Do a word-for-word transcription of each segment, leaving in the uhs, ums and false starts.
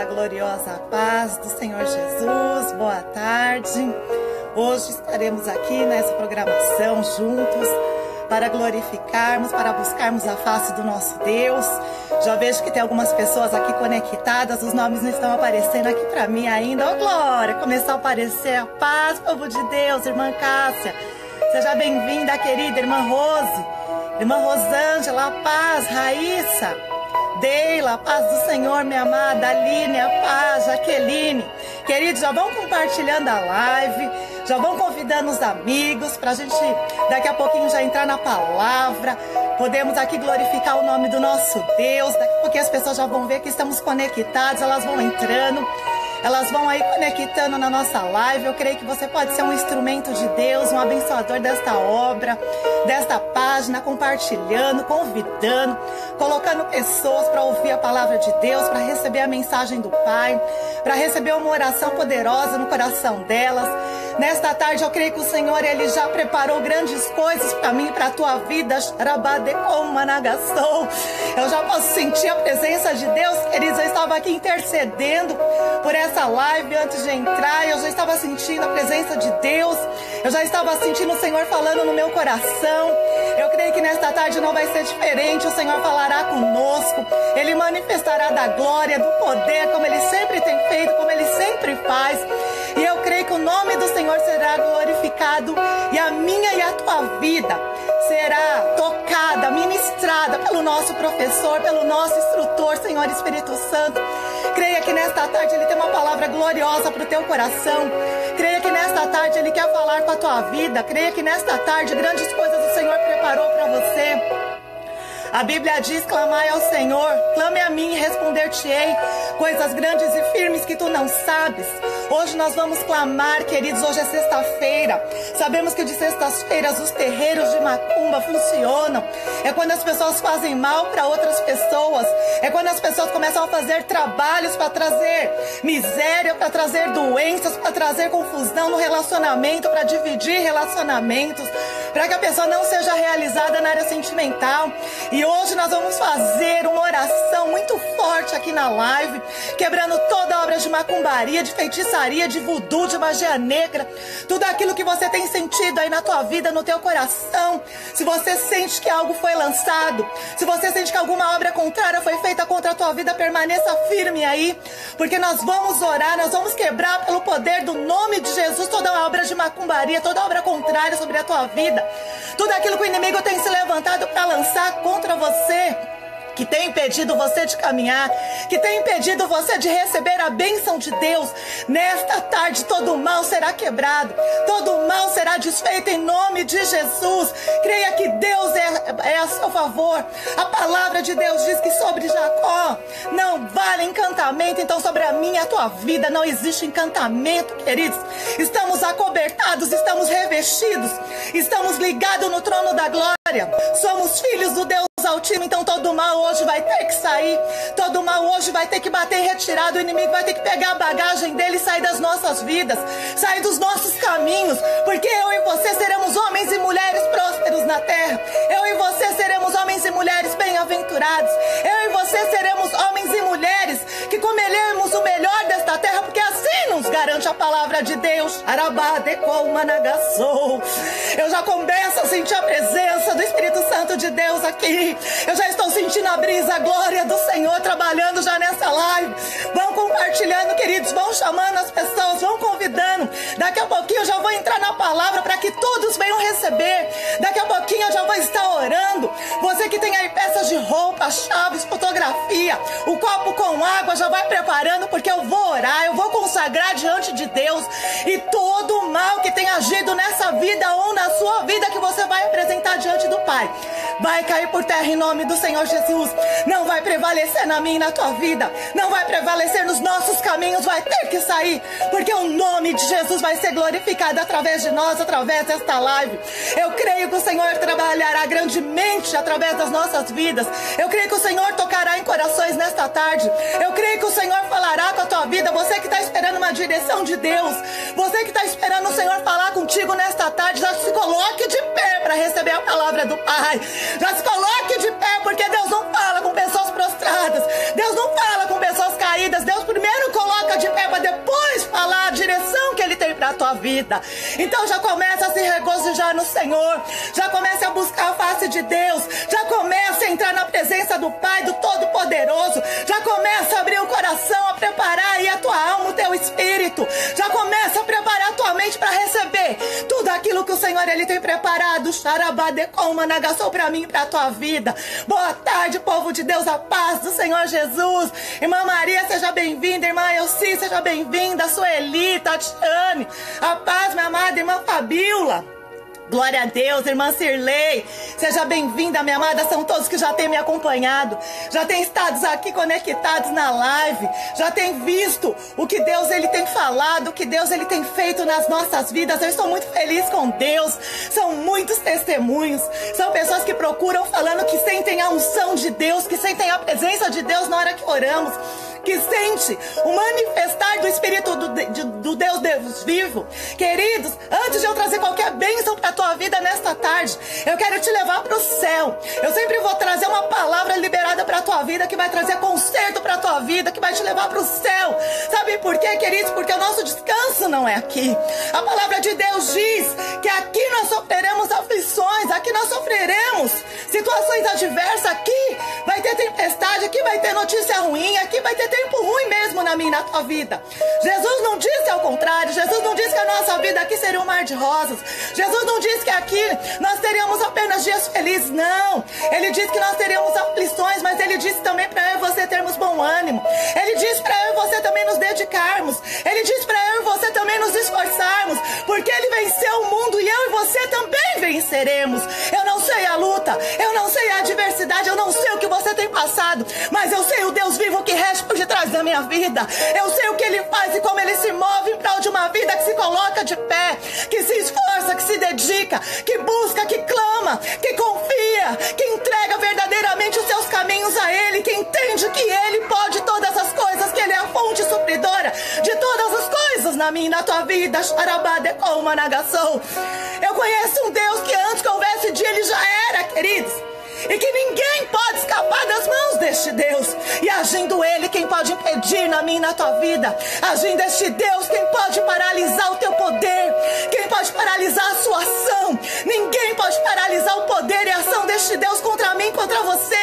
a gloriosa paz do Senhor Jesus. Boa tarde. Hoje estaremos aqui nessa programação juntos para glorificarmos, para buscarmos a face do nosso Deus. Já vejo que tem algumas pessoas aqui conectadas, os nomes não estão aparecendo aqui para mim ainda. Ô, glória, começou a aparecer. A paz, povo de Deus, irmã Cássia. Seja bem-vinda, querida irmã Rose, irmã Rosângela, a paz, Raíssa, Deila, a paz do Senhor, minha amada, Aline, a paz, Jaqueline. Queridos, já vão compartilhando a live, já vão convidando os amigos para a gente daqui a pouquinho já entrar na palavra. Podemos aqui glorificar o nome do nosso Deus. Daqui a pouquinho as pessoas já vão ver que estamos conectados, elas vão entrando. Elas vão aí conectando na nossa live. Eu creio que você pode ser um instrumento de Deus, um abençoador desta obra, desta página, compartilhando, convidando, colocando pessoas para ouvir a palavra de Deus, para receber a mensagem do Pai, para receber uma oração poderosa no coração delas. Nesta tarde eu creio que o Senhor, Ele já preparou grandes coisas para mim e para a tua vida. Eu já posso sentir a presença de Deus, queridos. Eu estava aqui intercedendo por essa live antes de entrar. Eu já estava sentindo a presença de Deus. Eu já estava sentindo o Senhor falando no meu coração. Eu creio que nesta tarde não vai ser diferente. O Senhor falará conosco. Ele manifestará da glória, do poder, como Ele sempre tem feito, como Ele sempre faz. E eu creio que o nome do Senhor será glorificado e a minha e a tua vida será tocada, ministrada pelo nosso professor, pelo nosso instrutor, Senhor Espírito Santo. Creia que nesta tarde Ele tem uma palavra gloriosa para o teu coração. Creia que nesta tarde Ele quer falar com a tua vida. Creia que nesta tarde grandes coisas o Senhor preparou para você. A Bíblia diz: clamai ao Senhor, clame a mim e responder-te-ei coisas grandes e firmes que tu não sabes. Hoje nós vamos clamar, queridos. Hoje é sexta-feira. Sabemos que de sextas-feiras os terreiros de macumba funcionam. É quando as pessoas fazem mal para outras pessoas. É quando as pessoas começam a fazer trabalhos para trazer miséria, para trazer doenças, para trazer confusão no relacionamento, para dividir relacionamentos, para que a pessoa não seja realizada na área sentimental. E hoje nós vamos fazer uma oração muito forte aqui na live, quebrando toda obra de macumbaria, de feitiçaria, de voodoo, de magia negra, tudo aquilo que você tem sentido aí na tua vida, no teu coração. Se você sente que algo foi lançado, se você sente que alguma obra contrária foi feita contra a tua vida, permaneça firme aí, porque nós vamos orar, nós vamos quebrar pelo poder do nome de Jesus toda obra de macumbaria, toda obra contrária sobre a tua vida, tudo aquilo que o inimigo tem se levantado para lançar contra você, que tem impedido você de caminhar, que tem impedido você de receber a bênção de Deus. Nesta tarde todo mal será quebrado, todo mal será desfeito em nome de Jesus. Creia que Deus é, é a seu favor. A palavra de Deus diz que sobre Jacó não vale encantamento, então sobre a minha e a tua vida não existe encantamento, queridos. Estamos acobertados, estamos revestidos, estamos ligados no trono da glória. Somos filhos do Deus Altíssimo, então todo mal hoje vai ter que sair, todo mal hoje vai ter que bater em retirada. O inimigo vai ter que pegar a bagagem dele e sair das nossas vidas, sair dos nossos caminhos, porque eu e você seremos homens e mulheres prósperos na terra. Eu e você seremos homens e mulheres bem-aventurados. Eu e você seremos homens e mulheres que comeremos o melhor desta terra, porque assim nos garante a palavra de Deus. Eu já começo a sentir a presença do Espírito Santo de Deus aqui. Eu já estou sentindo a brisa, a glória do Senhor trabalhando já nessa live. Vão compartilhando, queridos, vão chamando as pessoas, vão convidando. Daqui a pouquinho eu já vou entrar na palavra para que todos venham receber. Daqui a pouquinho eu já vou estar orando. Você que tem aí peças de roupa, chaves, fotografia, o copo com água, já vai preparando, porque eu vou orar, eu vou consagrar diante de Deus. E todo o mal que tem agido nessa vida ou na sua vida, que você vai apresentar diante do Pai, vai cair por terra em nome do Senhor Jesus. Não vai prevalecer na minha e na tua vida, não vai prevalecer nos nossos caminhos, vai ter que sair, porque o nome de Jesus vai ser glorificado através de nós, através desta live. Eu creio que o Senhor trabalhará grandemente através das nossas vidas. Eu creio que o Senhor tocará em corações nesta tarde. Eu creio que o Senhor falará com a tua vida. Você que está esperando uma direção de Deus, você que está esperando o Senhor falar contigo nesta tarde, já se coloque de pé para receber a palavra do Pai. Já se coloque de pé, porque Deus não fala com pessoas prostradas, Deus não fala com pessoas caídas. Deus primeiro para a tua vida. Então já começa a se regozijar no Senhor, já começa a buscar a face de Deus, já começa a entrar na presença do Pai, do Todo-Poderoso, já começa a abrir o coração, a preparar aí a tua alma, o teu espírito, já começa a preparar a tua mente para receber tudo aquilo que o Senhor ele tem preparado, para mim e para a tua vida. Boa tarde, povo de Deus, a paz do Senhor Jesus. Irmã Maria, seja bem-vinda. Irmã Elci, seja bem-vinda. Sueli, Tatiane, a paz, minha amada irmã Fabiola. Glória a Deus, irmã Cirlei, seja bem-vinda, minha amada. São todos que já têm me acompanhado, já têm estado aqui conectados na live, já têm visto o que Deus ele tem falado, o que Deus ele tem feito nas nossas vidas. Eu estou muito feliz com Deus. São muitos testemunhos, são pessoas que procuram falando que sentem a unção de Deus, que sentem a presença de Deus na hora que oramos, que sente o manifestar do Espírito do, de, do Deus, Deus vivo. Queridos, antes de eu trazer qualquer bênção para a tua vida nesta tarde, eu quero te levar para o céu. Eu sempre vou trazer uma palavra liberada para a tua vida, que vai trazer conserto para a tua vida, que vai te levar para o céu. Sabe por quê, queridos? Porque o nosso descanso não é aqui. A palavra de Deus diz que aqui nós sofreremos aflições, aqui nós sofreremos situações adversas, aqui vai ter tempestade, aqui vai ter notícia ruim, aqui vai ter tempo ruim mesmo na minha e na tua vida. Jesus não disse ao contrário. Jesus não disse que a nossa vida aqui seria um mar de rosas. Jesus não disse que aqui nós teríamos apenas dias felizes. Não. Ele disse que nós teríamos aflições, mas ele disse também para eu e você termos bom ânimo. Ele disse para eu e você também nos dedicarmos. Ele disse para eu e você também nos esforçarmos, porque ele venceu o mundo e eu e você também venceremos. Eu não sei a luta, eu não sei a adversidade, eu não sei o que você tem passado, mas eu sei o Deus vivo que rege por detrás da minha vida. Eu sei o que ele faz e como ele se move em prol de uma vida que se coloca de pé, que se esforça, que se dedica, que busca, que clama, que confia, que entrega verdadeiramente os seus caminhos a ele, que entende que ele pode todas as coisas, que ele é a fonte supridora de todas as coisas na minha e na tua vida. Eu conheço um Deus que antes que houvesse dia ele já era, queridos, e que ninguém pode escapar das mãos deste Deus. E agindo ele, quem pode impedir na minha e na tua vida? Agindo este Deus, quem pode paralisar o teu poder? Quem pode paralisar a sua ação? Ninguém pode paralisar o poder e a ação deste Deus contra mim, contra você.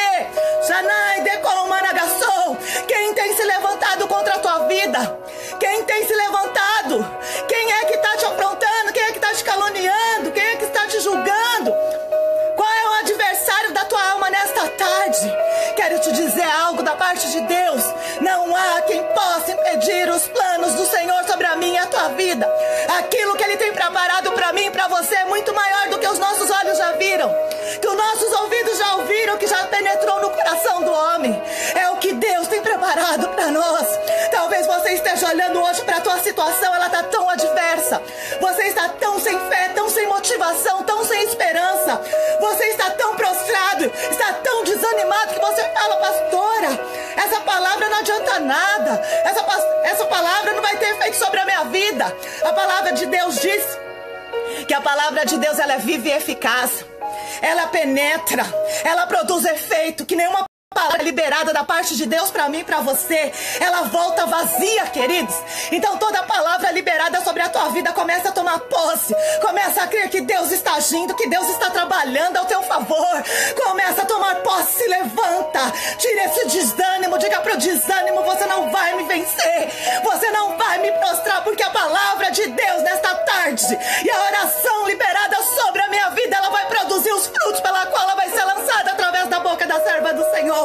Quem tem se levantado contra a tua vida? Quem tem se levantado? Quem é que está te afrontando? Quem é que está te caluniando? Quem é que está te julgando? Qual é o adversário da tua alma nesta tarde? Quero te dizer algo da parte de Deus. Não há quem possa impedir os planos do Senhor sobre a minha e a tua vida. Aquilo que Ele tem preparado para mim e para você é muito maior do que os nossos olhos já viram, que os nossos ouvidos já ouviram, que já penetrou no coração do homem. É o que Deus tem preparado para nós. Talvez você esteja olhando hoje para a tua situação, ela está tão adversa. Você está tão sem fé, tão sem motivação, tão sem esperança. Você está tão prostrado, está tão desanimado que você fala: pastora, essa palavra não adianta nada. Essa, essa palavra não vai ter efeito sobre a minha vida. A palavra de Deus diz que a palavra de Deus ela é viva e eficaz. Ela penetra, ela produz efeito, que nenhuma palavra liberada da parte de Deus para mim e para você, ela volta vazia, queridos. Então toda palavra liberada sobre a tua vida começa a tomar posse, começa a crer que Deus está agindo, que Deus está trabalhando ao teu favor. Começa a tomar posse, se levanta, tira esse desânimo, diga para o desânimo: você não vai me vencer, você não vai me prostrar, porque a palavra de Deus nesta tarde e a oração liberada sobre a minha vida, ela vai produzir os frutos pela qual ela vai ser lançada através da boca da serva do Senhor.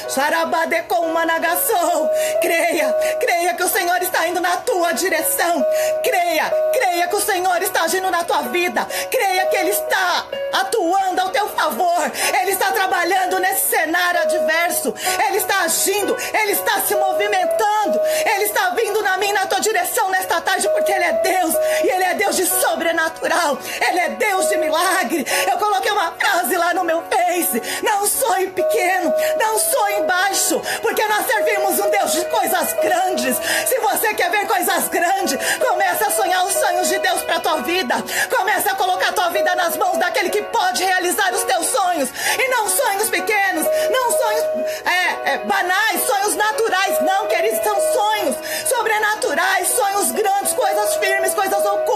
Creia, creia que o Senhor está indo na tua direção. Creia, creia que o Senhor está agindo na tua vida. Creia que Ele está atuando ao teu favor. Ele está trabalhando nesse cenário adverso. Ele está agindo, Ele está se movimentando. Ele está vindo na minha e na tua direção nesta tarde, porque Ele é Deus. E Ele é Deus de sobrenatural. Ele é Deus de milagre. Eu coloquei uma frase lá no meu Face: não sonhe pequeno, não sonhe baixo, porque nós servimos um Deus de coisas grandes. Se você quer ver coisas grandes, começa a sonhar os sonhos de Deus para a tua vida. Começa a colocar a tua vida nas mãos daquele que pode realizar os teus sonhos. E não sonhos pequenos, não sonhos é, é, banais, sonhos naturais. Não, queridos, são sonhos sobrenaturais, sonhos grandes, coisas firmes, coisas ocultas.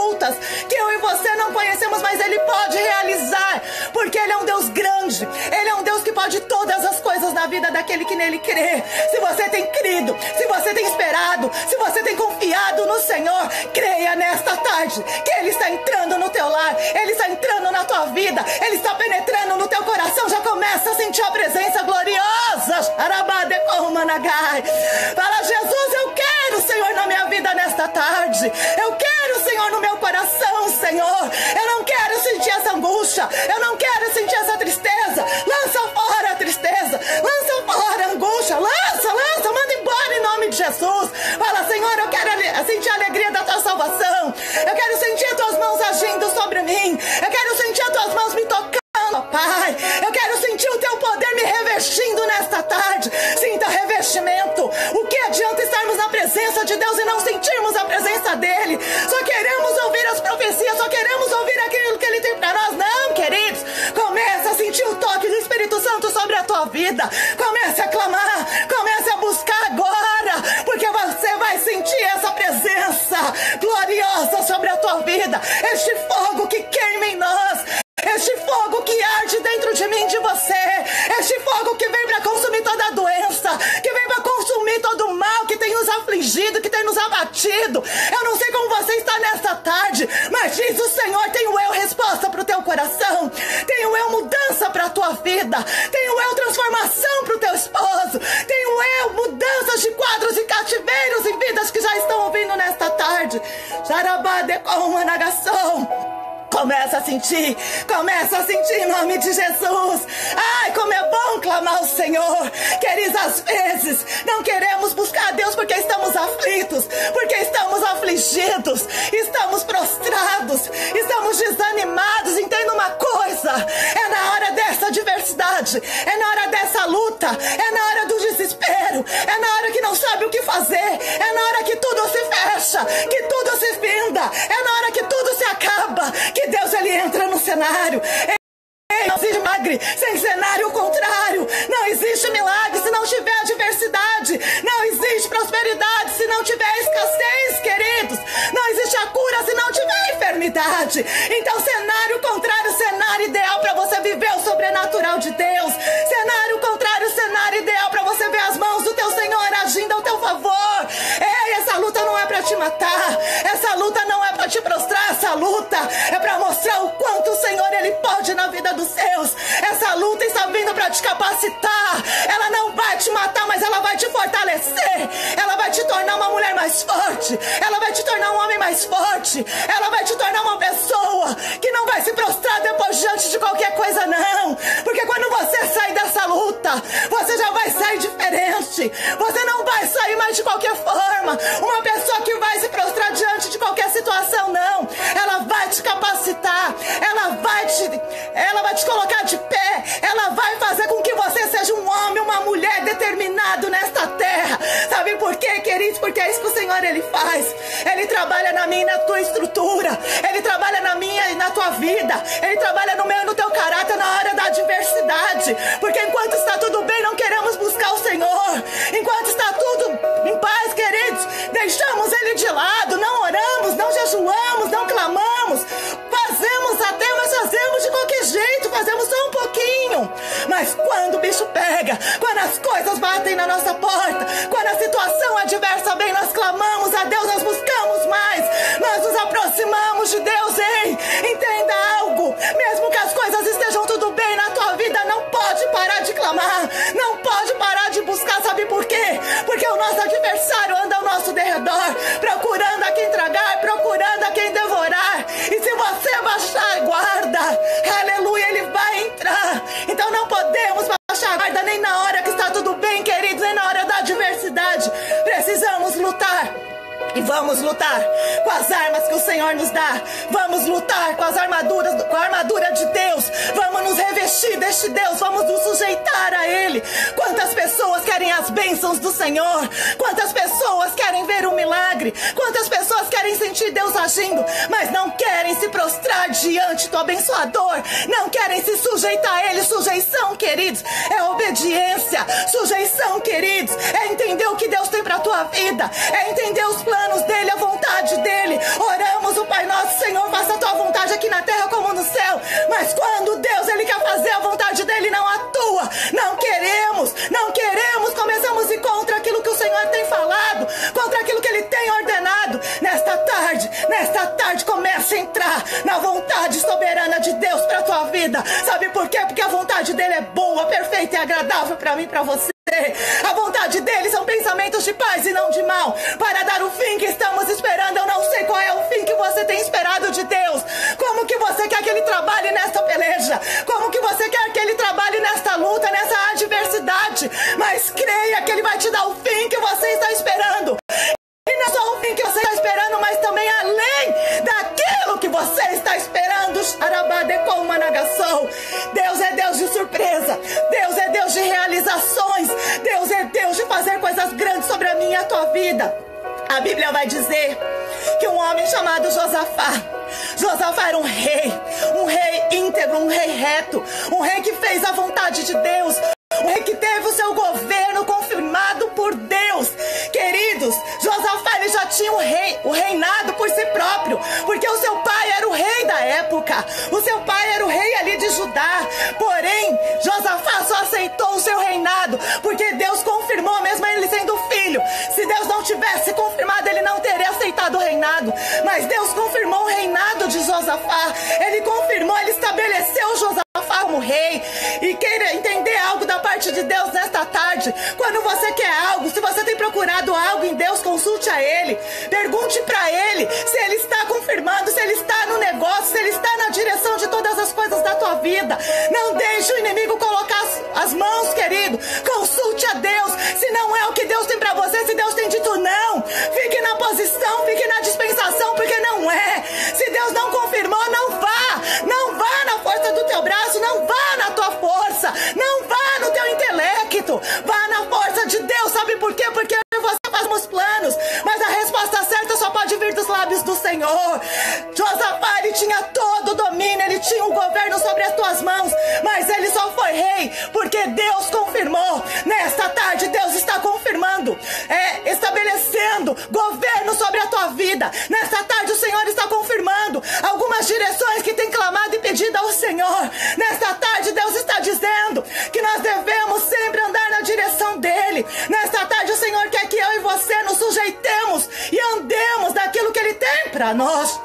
não conhecemos, mas Ele pode realizar, porque Ele é um Deus grande, Ele é um Deus que pode todas as coisas na vida daquele que nele crê. Se você tem crido, se você tem esperado, se você tem confiado no Senhor, creia nesta tarde que Ele está entrando no teu lar, Ele está entrando na tua vida, Ele está penetrando no teu coração. Já começa a sentir a presença gloriosa. Fala: Jesus, eu quero, Senhor, na minha vida nesta tarde. Eu quero, Senhor, no meu coração, Senhor. Eu não quero sentir essa angústia, eu não quero sentir essa tristeza. Lança fora a tristeza, lança fora a angústia, lança, lança, manda embora em nome de Jesus. Fala: Senhor, eu quero sentir a alegria da tua salvação, eu quero sentir as tuas mãos agindo sobre mim, eu quero sentir as tuas mãos me tocando, Pai. Eu quero sentir o teu poder me revestindo nesta tarde. Sinta revestimento. O que adianta estarmos na presença de Deus e não sentirmos a presença dele? Só queremos ouvir as profecias, só queremos ouvir aquilo que ele tem para nós. Não, queridos, comece a sentir o toque do Espírito Santo sobre a tua vida. Comece a clamar, comece a buscar agora, porque você vai sentir essa presença gloriosa sobre a tua vida. Este fogo que queima em nós, este fogo que arde dentro de mim, de você, este fogo que vem para consumir toda a doença, que vem para consumir todo o mal que tem nos afligido, que tem nos abatido. Eu não sei como você está nesta tarde, mas diz o Senhor: tenho eu resposta para o teu coração, tenho eu mudança para a tua vida, tenho eu transformação para o teu esposo, tenho eu mudanças de quadros e cativeiros e vidas que já estão ouvindo nesta tarde. Jarabade com uma negação. Começa a sentir, começa a sentir em nome de Jesus. Ai, como é bom clamar ao Senhor. Queridos, às vezes não queremos buscar a Deus porque estamos aflitos, porque estamos afligidos, estamos prostrados, estamos desanimados. Entenda uma coisa: é na hora dessa adversidade, é na hora dessa luta, é na hora do desespero, é na hora que não sabe o que fazer, é na hora que tudo se fecha, que tudo se finda, é na hora que tudo se acaba, que Deus, ele entra no cenário. Não existe milagre sem cenário contrário. Não existe milagre se não tiver adversidade. Não existe prosperidade se não tiver escassez, queridos. Não existe a cura se não tiver enfermidade. Então, cenário contrário, cenário ideal para você viver o sobrenatural de Deus. Cenário contrário, cenário ideal para você ver as mãos do teu Senhor agindo ao teu favor. Ei, essa luta não é para te matar. Essa luta não é para te prostrar. Essa luta é para mostrar o quanto o Senhor, ele pode na vida dos seus. Essa luta está vindo para te capacitar. Ela não vai te matar, mas ela vai te fortalecer. Ela vai te tornar uma mulher mais forte. Ela vai te tornar um homem mais forte. Ela vai te tornar uma pessoa que não vai se prostrar depois diante de qualquer coisa, não. Porque quando você sair dessa luta, você já vai sair diferente. Você não vai sair mais de qualquer forma uma pessoa que vai se prostrar diante de qualquer situação, não. Ela vai te capacitar. Ela vai te, ela vai te colocar de pé. Ela vai fazer com que você seja um homem, uma mulher determinado nesta terra. Sabe por quê, queridos? Porque é isso que o Senhor, ele faz. Ele trabalha na minha e na tua estrutura. Ele trabalha na minha e na tua vida. Ele trabalha no meu e no teu caráter na hora da adversidade. Porque enquanto está tudo bem, não queremos buscar o Senhor. Enquanto está tudo em paz, queridos, deixamos ele de lado. Não oramos, não jejuamos, não clamamos. Fazemos até, mas fazemos de qualquer jeito. Fazemos só um pouquinho. Mas quando o bicho pega, quando as coisas batem na nossa porta, quando a situação adversa vem, nós clamamos a Deus, nós buscamos mais, nós nos aproximamos de Deus, hein? Entenda algo: mesmo que as coisas estejam tudo bem na tua vida, não pode parar de clamar, não pode parar de buscar. Sabe por quê? Porque o nosso adversário anda ao nosso derredor, procurando a quem tragar, procurando a quem devorar. E se você baixar a guarda, aleluia, ele vai entrar. Então não podemos baixar a guarda nem na hora que está tudo bem, queridos, nem na hora da adversidade. Precisamos lutar. E vamos lutar com as armas que o Senhor nos dá. Vamos lutar com as armaduras, com a armadura de Deus. Vamos nos revestir deste Deus. Vamos nos sujeitar a Ele. Quantas pessoas querem as bênçãos do Senhor? Quantas pessoas querem ver um milagre? Quantas pessoas querem sentir Deus agindo, mas não querem se prostrar diante do abençoador? Não querem se sujeitar a Ele. Sujeição, queridos, é obediência. Sujeição, queridos, é entender o que Deus tem para a tua vida. É entender os planos dele, a vontade dele. Oramos o Pai Nosso: Senhor, faça a tua vontade aqui na vontade soberana de Deus para a tua vida. Sabe por quê? Porque a vontade dele é boa, perfeita e agradável para mim e para você. A vontade dele são pensamentos de paz e não de mal, para dar o fim que estamos esperando. Eu não sei qual é o fim que você tem esperado de Deus. Como que você quer que ele trabalhe nesta peleja? Como que você quer que ele trabalhe nesta luta, nessa adversidade? Mas creia que ele vai te dar o fim que você está esperando. E não só o fim que você está esperando, mas também além daquilo que você está esperando. Deus é Deus de surpresa. Deus é Deus de realizações. Deus é Deus de fazer coisas grandes sobre a minha e a tua vida. A Bíblia vai dizer que um homem chamado Josafá, Josafá era um rei, um rei íntegro, um rei reto, um rei que fez a vontade de Deus, um rei que teve o seu governo confirmado por Deus. Queridos, Josafá ele já tinha o rei, o reinado por si próprio, porque o seu pai era o rei da época, o seu pai era o rei ali de Judá. Porém, Josafá só aceitou o seu reinado porque Deus confirmou, mesmo ele sendo filho. Se Deus não tivesse confirmado, ele não teria aceitado o reinado. Mas Deus confirmou o reinado de Josafá. Ele confirmou, ele estabeleceu Josafá como rei. E queira entender algo da parte de Deus nesta tarde. Quando você quer algo, se você tem procurado algo em Deus, consulte a Ele. Pergunte para Ele se Ele está confirmando, se Ele está no negócio, se Ele está na direção de todas as coisas da tua vida. Não deixe o inimigo colocar as, as mãos, querido. Consulte a Deus. Se não é o que Deus tem para você, se Deus tem dito não, fique na posição, fique na dispensação, porque não é. Se Deus não confirmou, não vá. Não vá na força do teu braço, não vá na tua força, não vá no teu intelecto, vá na força de Deus. Sabe por quê? Porque você faz os planos, mas a resposta certa só pode vir dos lábios do Senhor. Josafá, ele tinha todo o domínio, ele tinha o governo sobre as tuas mãos, mas ele só foi rei porque Deus confirmou. Nesta tarde, Deus está confirmando, é, estabelecendo governo sobre a tua vida. Nesta tarde, o Senhor está confirmando algumas direções que tem clamado e pedido ao Senhor. Nesta tarde, Deus está dizendo que nós devemos sempre andar na direção dEle. Nesta tarde, o Senhor quer que eu e você nos sujeitemos e andemos daquilo que Ele tem para nós.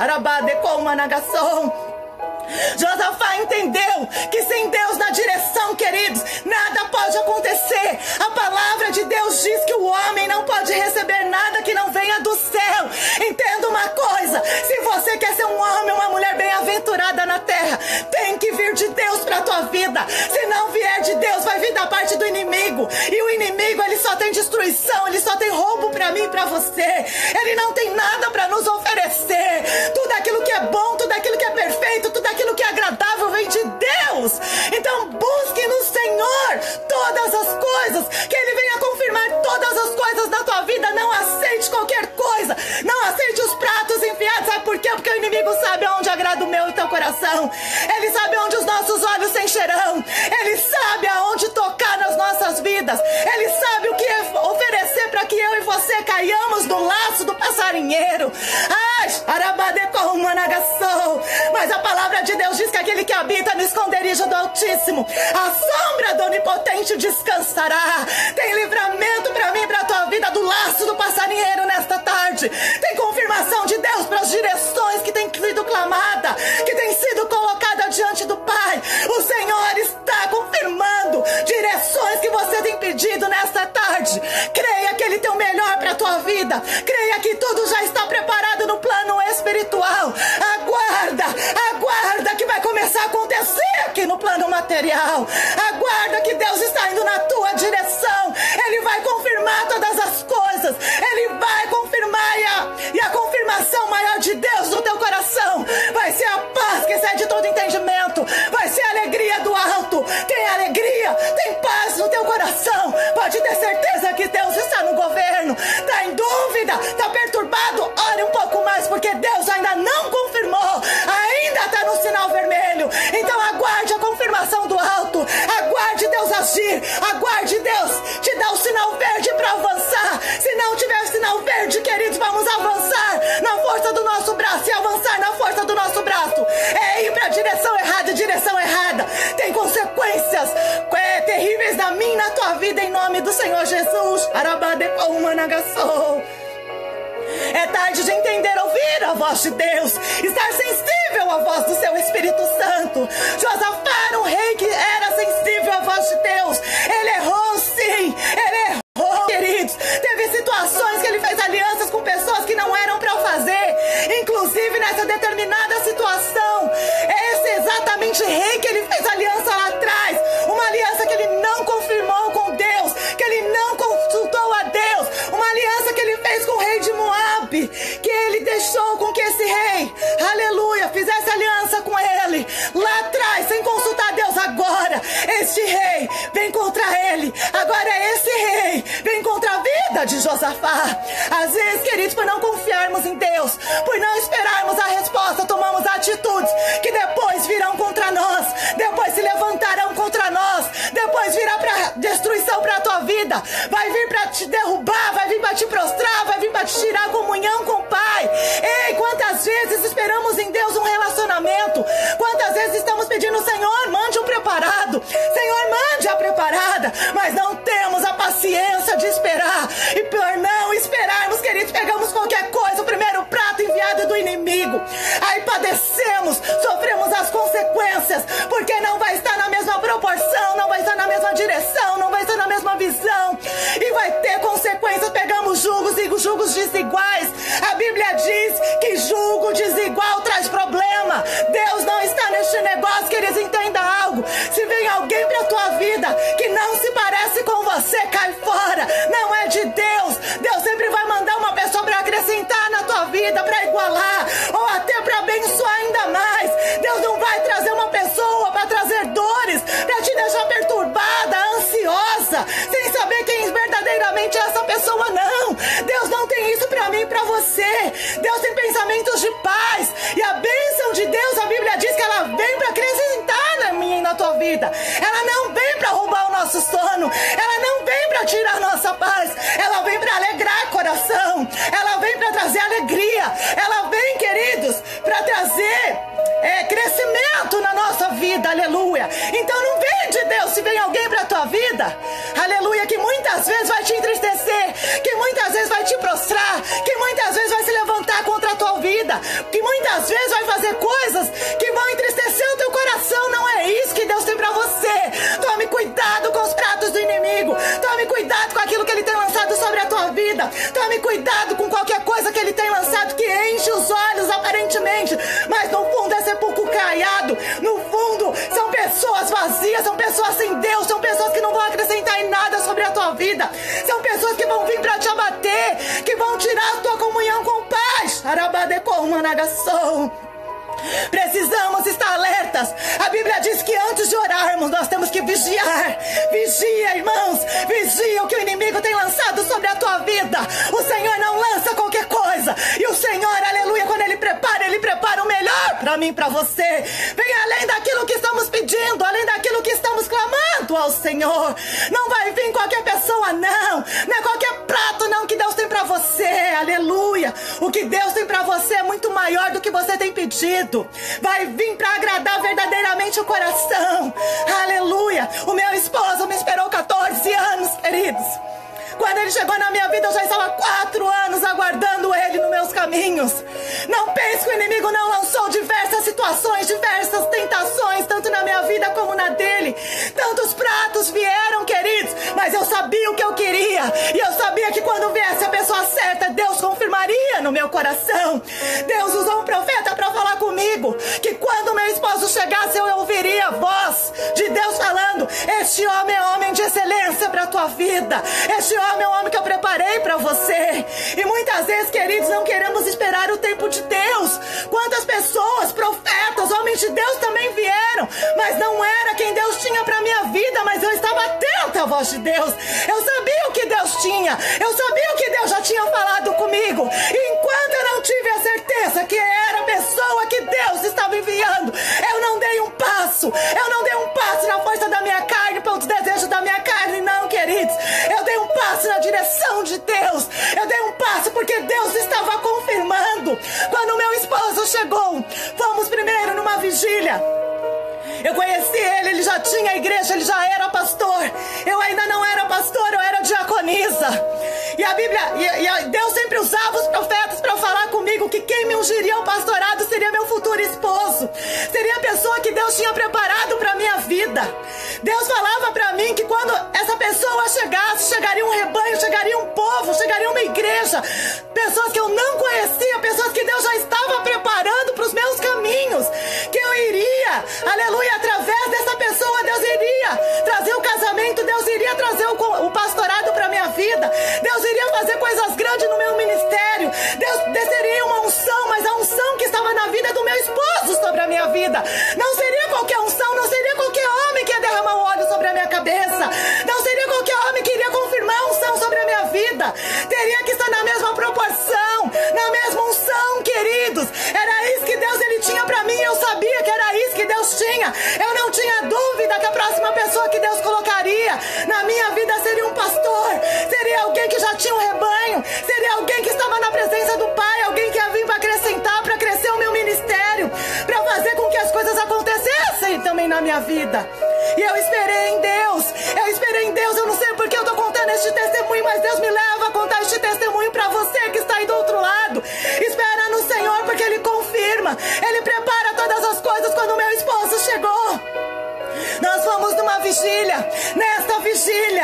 Josafá entendeu que sem Deus na direção, queridos, nada pode acontecer. A palavra de Deus diz que o homem não pode receber nada que não venha do céu. Entenda uma coisa: se você quer ser um homem, uma mulher bem-aventurada na terra, tem que vir de Deus para a tua vida. Se não vier de Deus, vai vir da parte do inimigo. E o inimigo, ele só tem destruição, ele só tem roubo para mim e para você. Ele não tem nada para nos oferecer. Tudo aquilo que é bom, tudo aquilo que é perfeito, tudo aquilo que é agradável vem de Deus. Então busque no Senhor todas as coisas, que Ele venha confirmar todas as coisas da tua vida. Não aceite qualquer coisa, não aceite os pratos enfiados. Sabe por quê? Porque o inimigo sabe aonde agrada o meu e o teu coração. Ele sabe onde os nossos olhos se encherão. Ele sabe aonde tocar nas nossas vidas. Ele sabe o que oferecer para que eu e você caiamos no laço do passarinheiro. Ai, mas a palavra de Deus diz que aquele que habita no esconderijo do Altíssimo, a sombra do Onipotente descansará. Tem livramento para mim e para a tua vida do laço do passarinheiro nesta tarde. Tem confirmação de Deus para as direções que tem sido clamada, que tem sido colocada diante do Pai. O Senhor está confirmando direções que você tem pedido nesta tarde. Creia que Ele tem o melhor para a tua vida. Creia que tudo já está preparado no plano espiritual. Aguarda, aguarda que vai começar a acontecer aqui no plano material. Aguarda que Deus está indo na tua direção. Ele vai confirmar todas as coisas. Ele vai confirmar, e a, e a confirmação maior de Deus no teu coração vai ser a paz que excede todo entendimento. Vai ser a alegria do alto. Tem alegria, tem paz no teu coração. Pode ter certeza que Deus está no governo. Está em dúvida, está perturbado? Ore um pouco mais, porque Deus ainda não confirmou. Ainda está no sinal vermelho. Então aguarde a confirmação do alto. Aguarde Deus agir. Aguarde Deus te dar o sinal verde para avançar. Se não tiver sinal verde, queridos, vamos avançar na força do nosso braço. E avançar na força do nosso braço é ir para a direção errada. Direção errada tem consequências é, terríveis na minha e na tua vida, em nome do Senhor Jesus. É tarde de entender, ouvir a voz de Deus, estar sensível à voz do seu Espírito este rei vem contra ele. Agora esse rei vem contra a vida de Josafá. Às vezes, queridos, por não confiarmos em Deus, por não esperarmos a resposta, tomamos atitudes que depois virão contra nós, depois se levantarão contra nós, depois virá para destruição para a tua vida, vai vir para te derrubar, vai vir para te prostrar, vai vir para te tirar a comunhão com o Pai. Ei, quantas vezes esperamos em Deus um relacionamento, quantas vezes estamos pedindo, Senhor, mande um preparado, Senhor, mande a preparada, mas não temos a paciência de esperar, e por não esperarmos, queridos, pegamos qualquer coisa, o primeiro prato enviado do inimigo, aí padecemos, sofremos as consequências, porque não vai estar na mesma proporção, não vai estar na mesma direção, não vai estar na mesma visão, e vai ter consequências. Pegamos julgos e julgos desiguais. A Bíblia diz que julgo desigual traz problema. Deus não está neste negócio, que eles entendam algo. Se vem alguém para a tua vida que não se parece com você, cai fora. Não é de Deus. Deus sempre vai mandar uma pessoa para acrescentar na tua vida, para igualar, ou até para abençoar ainda mais. Deus não vai trazer uma pessoa para trazer dores, para te deixar perturbada, ansiosa, sem saber quem verdadeiramente é essa pessoa, não. Deus não tem isso para mim e para você. Deus tem pensamentos de paz, e a bênção de Deus, a Bíblia diz que ela vem para acrescentar na minha e na tua vida. Ela não vem para roubar o nosso sono, ela não vem para tirar a nossa paz, ela vem para alegrar o coração, ela vem para trazer alegria, ela vem, queridos, para trazer é, crescimento na nossa vida, aleluia. Então não vem de Deus se vem alguém para a tua vida, aleluia, que muitas vezes vai te entristecer, que muitas vezes vai te prostrar, que muitas vezes vai se levantar contra a tua vida, que muitas vezes vai fazer coisas que vão entristecer o teu coração. Não é isso que Deus tem para você. Tome cuidado com os pratos do inimigo, tome cuidado com aquilo que ele tem lançado sobre a tua vida, tome cuidado com qualquer coisa que ele tem lançado que enche os olhos aparentemente, mas no fundo é sepulcro caiado, no fundo são pessoas vazias, são pessoas sem Deus, são pessoas que não vão acrescentar em nada sobre a tua vida, são pessoas que vão vir para te abater, que vão tirar a tua comunhão com o Pai. Precisamos estar alertas. A Bíblia diz que antes de orarmos nós temos que vigiar. Vigia, irmãos, vigia o que o inimigo tem lançado sobre a tua vida. O Senhor não lança qualquer coisa, e o Senhor, aleluia, quando Ele prepara, Ele prepara o melhor para mim, para você. Vem além daquilo que estamos pedindo, além daquilo que estamos clamando ao Senhor. Não vai vir qualquer pessoa, não. Não é qualquer prato, não, que Deus tem para você, aleluia. O que Deus tem para você é muito maior do que você tem pedido. Vai vir para agradar verdadeiramente o coração, aleluia. O meu esposo me esperou quatorze anos, queridos. Quando ele chegou na minha vida, eu já estava quatro anos aguardando ele nos meus caminhos. Não pense que o inimigo não lançou diversas situações, diversas tentações, tanto na minha vida como na dele. Tantos pratos vieram, queridos, mas eu sabia o que eu queria, e eu sabia que quando viesse a pessoa certa, Deus confirmaria no meu coração. Deus usou um profeta para falar comigo, que quando meu esposo chegasse, eu ouviria a voz de Deus falando: este homem é homem de excelência para a tua vida, este homem é o homem que eu preparei para você. E muitas vezes, queridos, não queremos esperar o tempo de Deus. Quantas pessoas, profetas, homens de Deus também vieram, mas não era quem Deus tinha para minha vida. Mas eu estava atenta à voz de Deus, eu sabia o que Deus tinha, eu sabia o que Deus já tinha falado comigo. E enquanto eu não tive a certeza que era a pessoa que Deus estava enviando, eu não dei um passo, eu não dei um passo na força da minha carne, pelos desejos da minha carne, não, queridos. Eu dei um passo na direção de Deus, eu dei um passo porque Deus estava confirmando. Quando meu esposo chegou, fomos primeiro numa vigília. Eu conheci ele, ele já tinha igreja, ele já era pastor. Eu ainda não era pastor, eu era diaconisa. E a Bíblia, e, e Deus sempre usava os profetas para falar comigo que quem me ungiria ao pastorado seria meu futuro esposo, seria a pessoa que Deus tinha preparado para minha vida. Deus falava para mim que quando essa pessoa chegasse, chegaria um rebanho, chegaria um povo, chegaria uma igreja, pessoas que eu não conhecia, pessoas que Deus já estava preparando para os meus caminhos, que eu iria, aleluia, através dessa pessoa Deus iria trazer o casamento, Deus iria trazer o, o pastorado para minha vida, Deus iria fazer coisas grandes no meu ministério, Deus desceria uma unção, mas a unção que estava na vida do meu esposo sobre a minha vida, não seria qualquer unção, não seria qualquer homem que ia derramar o óleo sobre teria que estar na mesma proporção, na mesma unção, queridos. Era isso que Deus ele tinha para mim, eu sabia que era isso que Deus tinha. Eu não tinha dúvida que a próxima pessoa que Deus colocaria na minha vida seria um pastor, seria alguém que já tinha um rebanho, seria alguém que estava na presença do Pai, alguém que ia vir para acrescentar, para crescer o meu ministério, para fazer com que as coisas acontecessem também na minha vida. E eu esperei em Deus, eu esperei em Deus, eu não sei porque eu estou contando este testemunho, mas Deus me leva a contar este testemunho para você que está aí do outro lado. Espera no Senhor, porque Ele confirma, Ele prepara todas as coisas. Quando meu esposo chegou, nós fomos numa vigília, nesta vigília,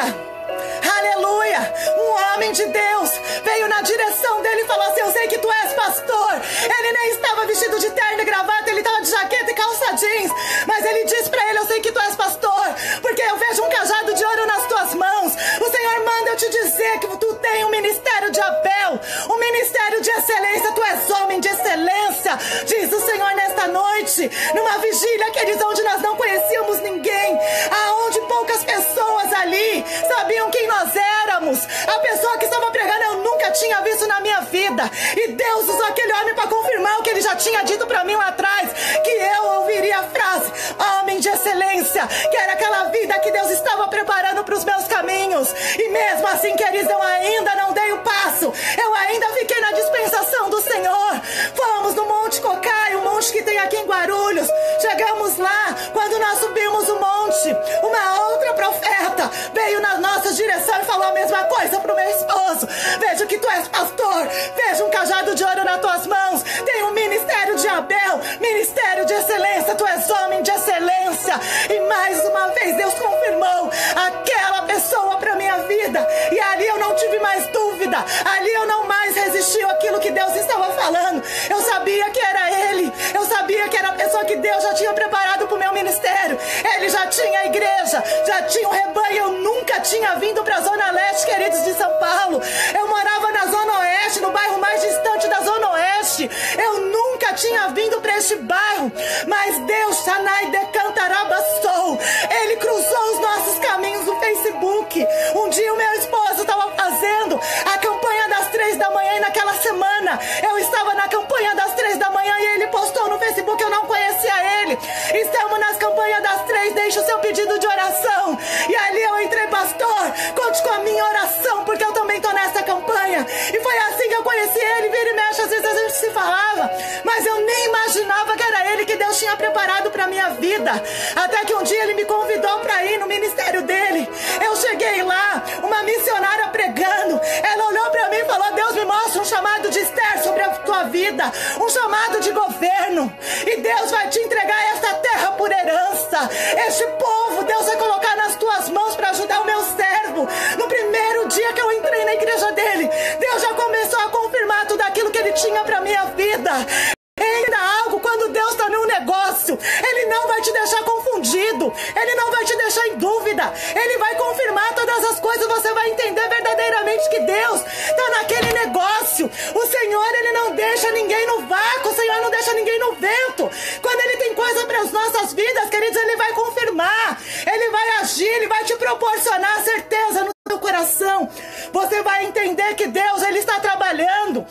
aleluia, um homem de Deus veio na direção dele e falou assim: eu sei que tu és pastor. Ele nem estava vestido de terno e gravata, ele estava de jaqueta e calça jeans, mas ele disse para ele: eu sei que tu és pastor, porque eu vejo um cajado de ouro nas tuas mãos. O Senhor manda eu te dizer que tu tem um ministério de Abel, um ministério de excelência, tu és homem de excelência, diz o Senhor nesta noite, numa vigília, queridos, onde nós não conhecíamos ninguém, aonde poucas pessoas ali sabiam quem nós éramos. A pessoa que estava pregando eu nunca tinha visto na minha vida, e Deus usou aquele homem para confirmar o que ele já tinha dito para mim lá atrás, que eu ouviria a frase homem de excelência, que era aquela vida que Deus estava preparando para os meus caminhos. E mesmo assim, queridos, eu ainda não dei o passo, eu ainda fiquei na dispensação do Senhor. Fomos no Monte Cocai, um monte que tem aqui em Guarulhos. Chegamos lá, quando nós subimos o monte, uma outra profeta veio na nossa direção e falou a mesma coisa para o meu esposo: vejo que tu és pastor, vejo um cajado de ouro nas tuas mãos, tem um ministério de Abel, ministério de excelência, tu és homem de excelência. E mais uma vez Deus confirmou aquela pessoa para minha vida, e ali eu não tive mais dúvida, ali eu não mais resisti àquilo que Deus estava falando. Eu sabia que era ele, eu sabia que era a pessoa que Deus já tinha preparado para o meu ministério. Ele já tinha a igreja, já tinha um rebanho. Eu nunca tinha vindo para a Zona Leste, queridos, de São Paulo. Eu morava na Zona Oeste, no bairro mais distante da Zona Oeste. Eu nunca tinha vindo para este bairro, mas Deus, Sanai Decantarabassou, Ele cruzou os nossos caminhos no Facebook. Um dia o meu esposo estava fazendo a campanha das três da manhã, e naquela semana eu estava na campanha das três da manhã, e ele postou no Facebook, eu não conhecia ele: estamos nas campanhas das três, deixe o seu pedido de oração. E ali eu entrei: pastor, conte com a minha oração, porque eu também estou nessa campanha. E foi assim que eu conheci ele. Vira e mexe, às vezes a gente se falava, mas eu nem imaginava que era ele que Deus tinha preparado para minha vida. Até que um dia ele me convidou para ir no ministério dele. Eu cheguei lá, uma missionária pregando, ela olhou para mim e falou: Deus me mostra um chamado de Esther sobre a tua vida, um chamado de governo, e Deus vai te entregar esta terra por herança. Este povo Deus vai colocar nas tuas mãos para ajudar o meu servo. No primeiro dia que eu entrei na igreja dele, Deus já começou a confirmar tudo aquilo que ele tinha para minha vida. Ainda algo, quando Deus está num negócio, Ele não vai te deixar confundido, Ele não vai te deixar em dúvida, Ele vai confirmar todas as coisas. Você vai entender verdadeiramente que Deus está naquele negócio. O Senhor, Ele não deixa ninguém no vácuo, o Senhor não deixa ninguém no vento. Quando Ele tem coisa para as nossas vidas, queridos, Ele vai confirmar, Ele vai agir, Ele vai te proporcionar certeza no seu coração. Você vai entender que Deus, Ele está trabalhando.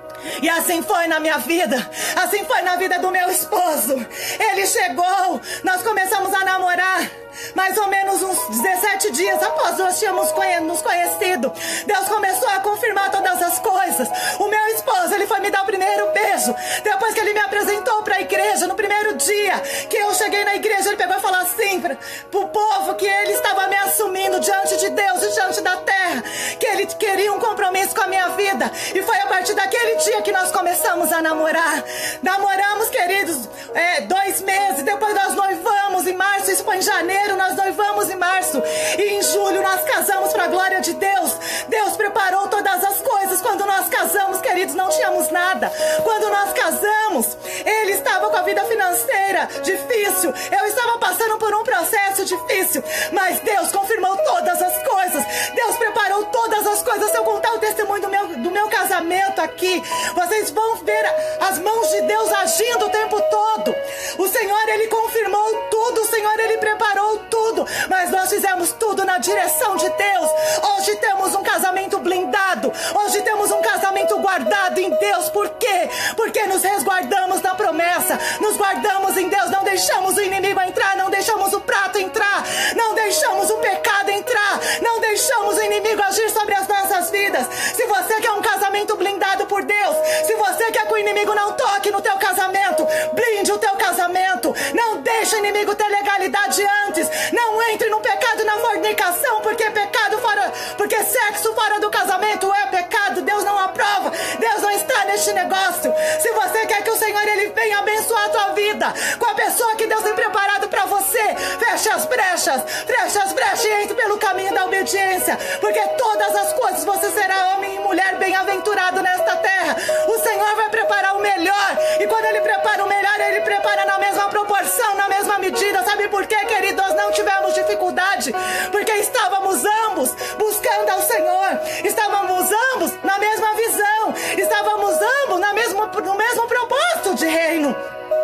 E assim foi na minha vida, assim foi na vida do meu esposo. Ele chegou, nós começamos a namorar mais ou menos uns dezessete dias após nós tínhamos nos conhecido. Deus começou a confirmar todas as coisas. O meu esposo, ele foi me dar o primeiro beijo depois que ele me apresentou para a igreja. No primeiro dia que eu cheguei na igreja, ele pegou e falou assim para o povo que ele estava me assumindo diante de Deus e diante da terra, que ele queria um compromisso com a minha vida. E foi a partir daquele dia que nós começamos a namorar. Namoramos, queridos, é, dois meses, depois nós noivamos em março. Isso foi em janeiro, nós noivamos em março, e em julho nós casamos para a glória de Deus. Deus preparou todas as coisas. Quando nós casamos, queridos, não tínhamos nada. Quando nós casamos, ele estava com a vida financeira difícil, eu estava passando por um processo difícil, mas Deus confirmou todas as coisas. Deus preparou todas as coisas. Se eu contar o testemunho do meu, do meu casamento aqui, vocês vão ver as mãos de Deus agindo o tempo todo. O Senhor, Ele confirmou tudo, o Senhor, Ele preparou tudo, mas nós fizemos tudo na direção de Deus. Hoje temos um casamento blindado, guardado. Hoje temos um casamento guardado em Deus. Por quê? Porque nos resguardamos da promessa, nos guardamos em Deus, não deixamos o inimigo entrar, não deixamos o prato entrar, não deixamos o pecado entrar, não deixamos o inimigo agir sobre as nossas vidas. Se você quer um casamento blindado por Deus, se você quer que o inimigo não toque no teu casamento, blinde o teu casamento, não deixe o inimigo ter legalidade antes, não entre no pecado, na fornicação, porque pecado fora, porque sexo fora do casamento é pecado. Deus não aprova, Deus não está neste negócio. Se você quer que o Senhor ele venha abençoar a tua vida com a pessoa que Deus tem preparado para você, feche as brechas, feche as brechas e entre pelo caminho da obediência, porque todas as coisas você será homem e mulher bem-aventurado nesta terra. O Senhor vai preparar o melhor, e quando ele prepara o melhor, ele prepara na mesma proporção, na mesma medida. Sabe por quê, queridos? Nós não tivemos dificuldade, porque estávamos ambos buscando ao Senhor, estávamos ambos na mesma visão, estávamos ambos na mesma, no mesmo propósito de reino.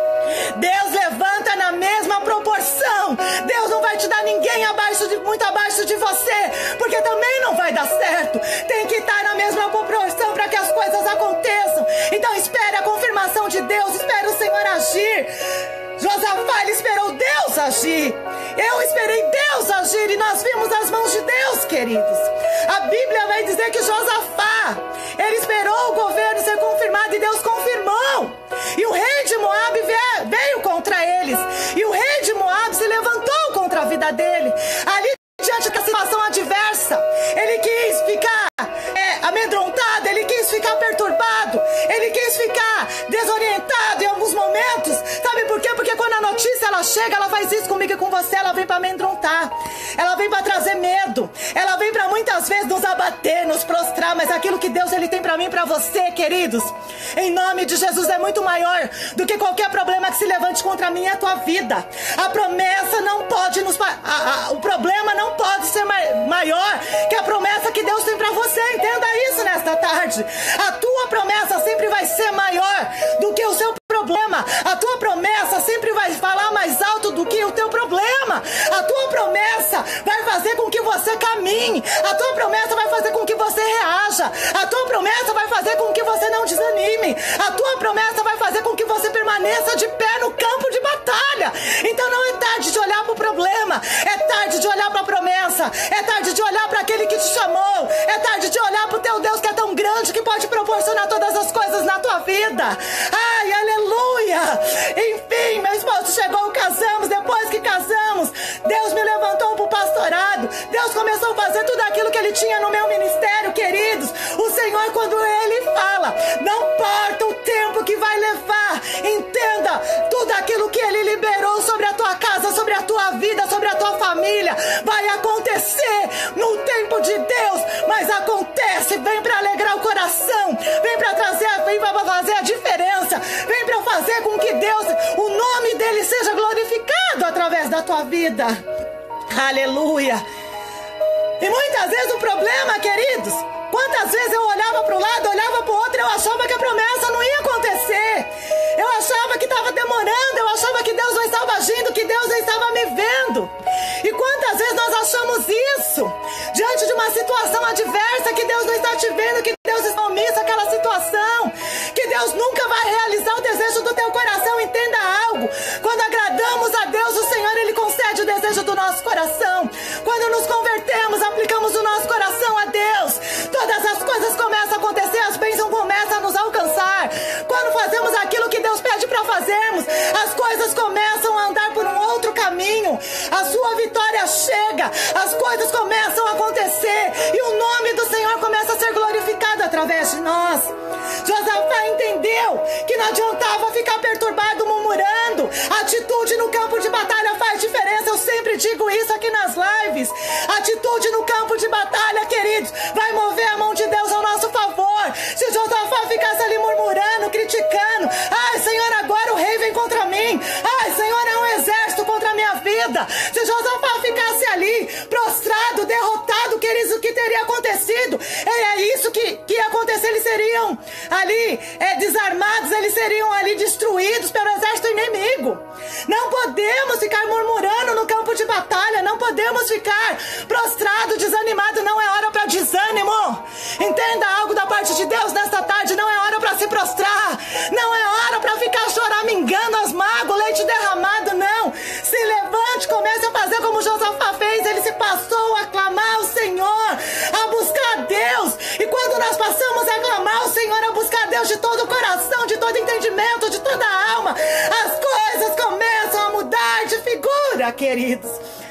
Deus levanta na mesma proporção. Deus não vai te dar ninguém abaixo de, muito abaixo de você, porque também não vai dar certo. Tem que estar na mesma proporção para que as coisas aconteçam. Então espere a confirmação de Deus, espere o Senhor agir. Josafá, ele esperou Deus agir. Eu esperei Deus agir e nós vimos as mãos de Deus, queridos. A Bíblia vai dizer que Josafá, ele esperou o governo ser confirmado e Deus confirmou. E o rei de Moabe veio contra eles. E o rei de Moabe se levantou contra a vida dele. Ali, diante da situação adversa, ele quis ficar é, amedrontado, ele quis ficar perturbado, ele quis ficar desorientado em alguns momentos. Sabe por quê? Porque quando a notícia ela chega, ela faz isso comigo e com você, ela vem para amedrontar, ela vem para trazer medo, ela vem para muitas vezes nos abater, nos prostrar, mas aquilo que Deus ele tem para mim e para você, queridos, em nome de Jesus, é muito maior do que qualquer problema que se levante contra mim e a tua vida. A promessa não pode nos... A, a, o problema não pode ser maior que a promessa que Deus tem para você. Entenda isso nesta tarde. A tua promessa sempre vai ser maior do que o seu problema. A tua promessa sempre vai falar mais alto do que o teu problema. A tua promessa vai fazer com que você caminhe. A tua promessa vai fazer com que você reaja. A tua promessa vai fazer com que você não desanime. A tua promessa vai fazer com que você permaneça de pé no campo de batalha. Então não é tarde de olhar para o problema, é tarde de olhar para a promessa, é tarde de olhar para aquele que te chamou, é tarde de olhar para o teu Deus que é tão grande que pode proporcionar todas as coisas na tua vida. Ai, aleluia! Enfim, meu esposo chegou, casamos. Depois que casamos, Deus me levantou para o pastorado. Deus começou a fazer tudo aquilo que ele tinha no meu ministério, queridos. O Senhor, quando ele fala, não importa o tempo que vai levar, entenda, tudo aquilo que ele liberou sobre a tua casa, sobre a tua vida, sobre a tua família, vai acontecer no tempo de Deus. Mas acontece, vem para alegrar o coração, vem para trazer, vem para fazer a diferença, vem para fazer com que Deus, o nome dele seja glorificado através da tua vida. Aleluia. E muitas vezes o problema, queridos, quantas vezes eu olhava para o lado, olhava para o outro, eu achava que a promessa não ia acontecer, eu achava que estava demorando, eu achava que Deus não estava agindo, que Deus não estava me vendo. E quantas vezes nós achamos isso diante de uma situação adversa, que Deus não está te vendo, que Deus está omisso àquela situação, que Deus nunca vai realizar o desejo do teu coração. Entenda algo: quando agradamos a Deus, o Senhor ele concede o desejo do nosso coração. Quando nos convertemos, aplicamos o nosso coração a Deus, todas as coisas começam a acontecer, as bênçãos começam a nos alcançar. Quando fazemos aquilo que Deus pede para fazermos, as coisas começam a andar por um outro caminho, a sua vitória chega, as coisas começam a acontecer e o nome do Senhor começa a ser glorificado através de nós. Josafá entendeu que não adiantava ficar perturbado, murmurando. Atitude no campo de batalha faz diferença. Eu sempre digo isso aqui nas lives. Atitude no campo de batalha, queridos, vai mover a mão de Deus ao nosso favor. Se Josafá ficasse ali murmurando, criticando, ai Senhor, agora o rei vem contra mim, ai Senhor, é um exército contra a minha vida. Se Josafá ficasse ali prostrado, derrotado, queridos, o que teria acontecido? É isso que, que ia acontecer. Eles seriam ali é, desarmados, eles seriam ali destruídos pelo exército inimigo. Não podemos ficar murmurando no campo de batalha, não podemos ficar prostrado, desanimado. Não é hora para desânimo. Entenda Deus, nesta tarde não é hora para se prostrar, não é hora para ficar choramingando as mágoas, leite derramado, não. Se levante, comece a fazer como Josafá fez. Ele se passou a clamar ao Senhor, a buscar a Deus. E quando nós passamos a clamar ao Senhor, a buscar a Deus de todo o coração, de todo entendimento, de toda a alma, as coisas começam a mudar de figura, queridos.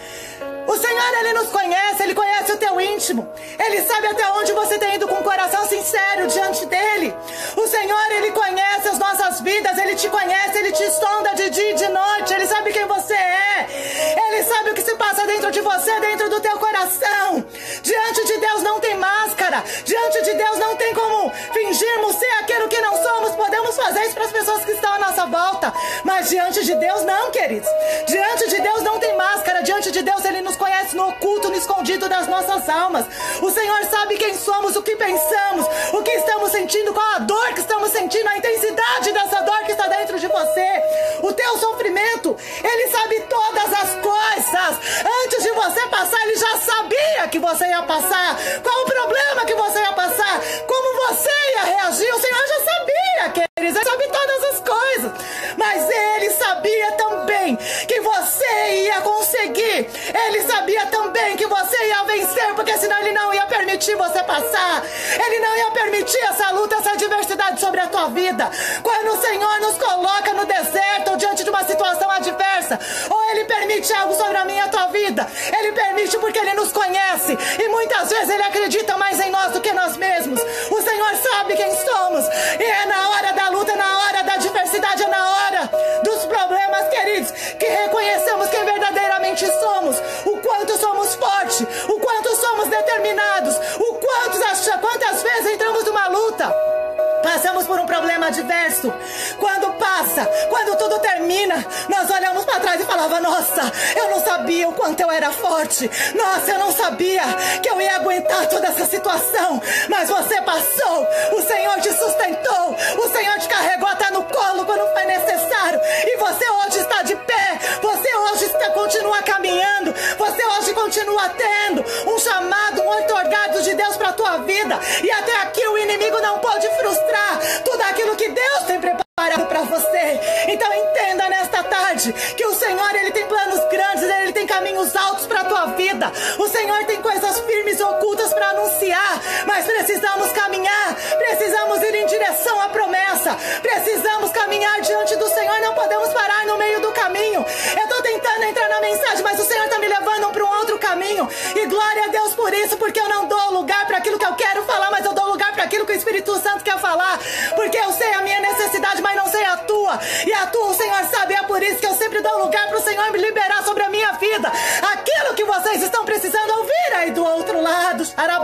O Senhor, Ele nos conhece, Ele conhece o teu íntimo. Ele sabe até onde você tem ido com o coração sincero diante dEle. O Senhor, Ele conhece as nossas vidas, Ele te conhece, Ele te sonda de dia e de noite. Ele sabe quem você é. Ele sabe o que se passa dentro de você, dentro do teu coração. Diante de Deus não tem máscara. Diante de Deus não tem como fingirmos ser aquilo que não somos. Podemos fazer isso para as pessoas que estão à nossa volta. Mas diante de Deus não, queridos. Diante de Deus não tem máscara. Diante de Deus Ele nos conhece no oculto, no escondido das nossas almas. O Senhor sabe quem somos, o que pensamos, o que estamos sentindo, qual a dor que estamos sentindo, a intensidade dessa dor que está dentro de você, o teu sofrimento. Ele sabe todas as coisas. Antes de você passar, Ele já sabia que você ia passar, qual o problema que você ia passar, como você ia reagir. O Senhor já sabia, queridos. Ele sabe todas as coisas, mas Ele sabia também que você ia conseguir. Ele sabia também que você ia vencer, porque senão Ele não ia permitir você passar. Ele não ia permitir essa luta, essa adversidade sobre a tua vida. Quando o Senhor nos coloca no deserto ou diante de uma situação adversa, ou Ele permite algo sobre a minha e a tua vida, Ele permite porque Ele nos conhece. E muitas vezes Ele acredita mais em nós do que nós mesmos. O Senhor sabe quem somos. E é na hora da luta, na hora da adversidade, é na hora dos problemas, queridos, que reconhecemos quem verdadeiramente somos. O quanto somos fortes, o quanto somos determinados, o quanto, quantas vezes entramos numa luta, passamos por um problema adverso. Quando passa, quando tudo termina, nós olhamos para trás e falava: nossa, eu não sabia o quanto eu era forte. Nossa, eu não sabia que eu ia aguentar toda essa situação. Mas você passou, o Senhor te sustentou, o Senhor te carregou até no colo quando foi necessário. E você hoje está de pé, você hoje está, continua caminhando, você hoje continua tendo um chamado, um outorgado de Deus para a tua vida. E até aqui o inimigo não pode frustrar tudo aquilo que Deus tem preparado para você. Então entenda nesta tarde que o Senhor, Ele tem planos grandes, Ele tem caminhos altos para a tua vida. O Senhor tem coisas firmes e ocultas para anunciar, mas precisamos caminhar, precisamos ir em direção à promessa, precisamos caminhar diante do Senhor, não podemos parar no meio do caminho. Eu estou tentando entrar na mensagem, mas o Senhor está me levando para um outro caminho, e glória a Deus por isso, porque eu não dou lugar para aquilo que eu quero falar, mas eu dou lugar para aquilo que o Espírito Santo quer falar, porque eu sei a minha necessidade, mas não sei a tua, e a tua o Senhor sabe. É por isso que eu sempre dou lugar para o Senhor me liberar sobre a minha vida, aquilo que vocês estão precisando ouvir aí do outro lado.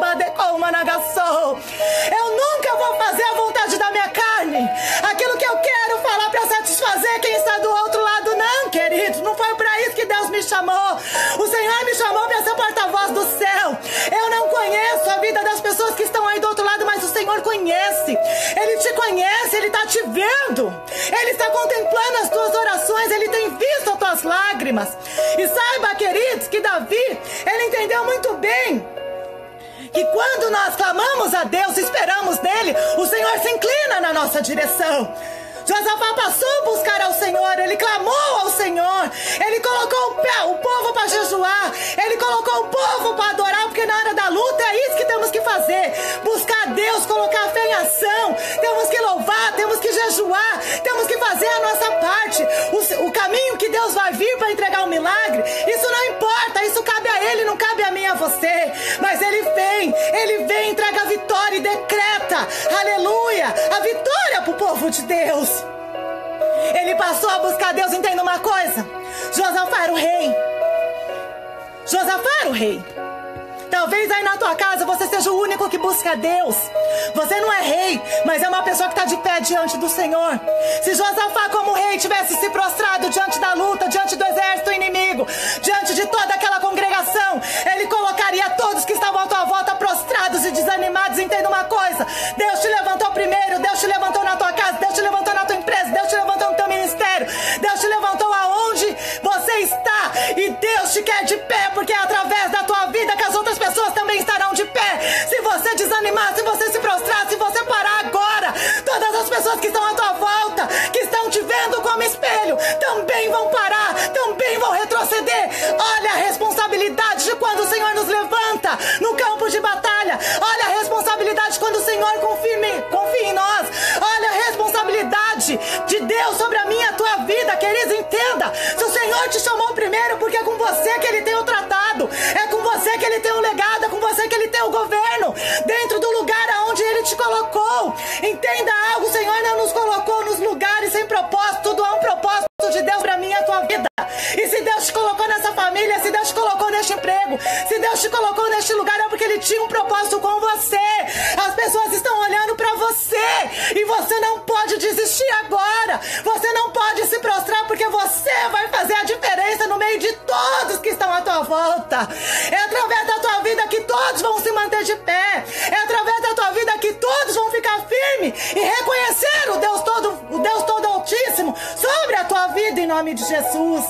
Eu nunca vou fazer a vontade da minha carne, aquilo que eu quero falar para satisfazer quem está do outro lado, não, queridos. Não foi para isso que Deus me chamou. O Senhor me chamou para ser porta-voz do céu. Eu não conheço a vida das pessoas que estão aí do outro lado, mas o Senhor conhece. Ele te conhece, Ele está te vendo, Ele está contemplando as tuas orações, Ele tem visto as tuas lágrimas. E saiba, queridos, que Davi, ele entendeu muito bem que quando nós clamamos a Deus, esperamos nele, o Senhor se inclina na nossa direção. Josafá passou a buscar ao Senhor, ele clamou ao Senhor, ele colocou o, pé, o povo para jejuar, ele colocou o povo para adorar, porque na hora da luta é isso que temos que fazer: buscar Deus, colocar a fé em ação. Temos que louvar, temos que jejuar, temos que fazer a nossa parte. O, o caminho que Deus vai vir para entregar o milagre, isso não importa, isso cabe a Ele, não cabe a mim, a você. Mas Ele vem, Ele vem, entrega a vitória e decreta, aleluia, a vitória para o povo de Deus. Ele passou a buscar Deus. Entenda uma coisa: Josafá era o rei. Josafá era o rei. Talvez aí na tua casa você seja o único que busca Deus. Você não é rei, mas é uma pessoa que está de pé diante do Senhor. Se Josafá como rei tivesse se prostrado diante da luta, diante do exército inimigo, diante de toda aquela congregação, ele colocaria todos que estavam à tua volta prostrados e desanimados. Entenda uma coisa: Deus te levantou primeiro, Deus te levantou na tua casa, Deus te levantou na tua empresa, Deus te levantou no teu ministério, Deus te levantou aonde você está, e Deus te quer de pé, porque é através da tua vida que as outras pessoas também estarão de pé. Se você desanimar, se você se prostrar, se você parar pessoas que estão à tua volta, que estão te vendo como espelho, também vão parar, também vão retroceder. Olha a responsabilidade de quando o Senhor nos levanta no campo de batalha. Olha a responsabilidade quando o Senhor confia, confia em nós. Olha a responsabilidade de Deus sobre a minha e a tua vida. Queridos, entenda, se o Senhor te chamou primeiro, porque é com você que Ele tem o tratado, é com você que Ele tem o legado, é com você que Ele tem o governo, dentro do lugar aonde Ele te colocou. Entenda algo, o Senhor não nos colocou nos lugares sem propósito, tudo há um propósito de Deus para mim e a tua vida. E se Deus te colocou nessa família, se Deus te colocou neste emprego, se Deus te colocou neste lugar, é porque Ele tinha um propósito com você. As pessoas estão olhando para você e você não pode desistir agora. Você não pode se prostrar, porque você vai fazer a diferença no meio de todos que estão à tua volta. É através da tua vida que todos vão se manter de pé. É através da tua vida que todos vão ficar firmes e reconhecer o Deus todo, o Deus todo Altíssimo sobre a tua vida, em nome de Jesus.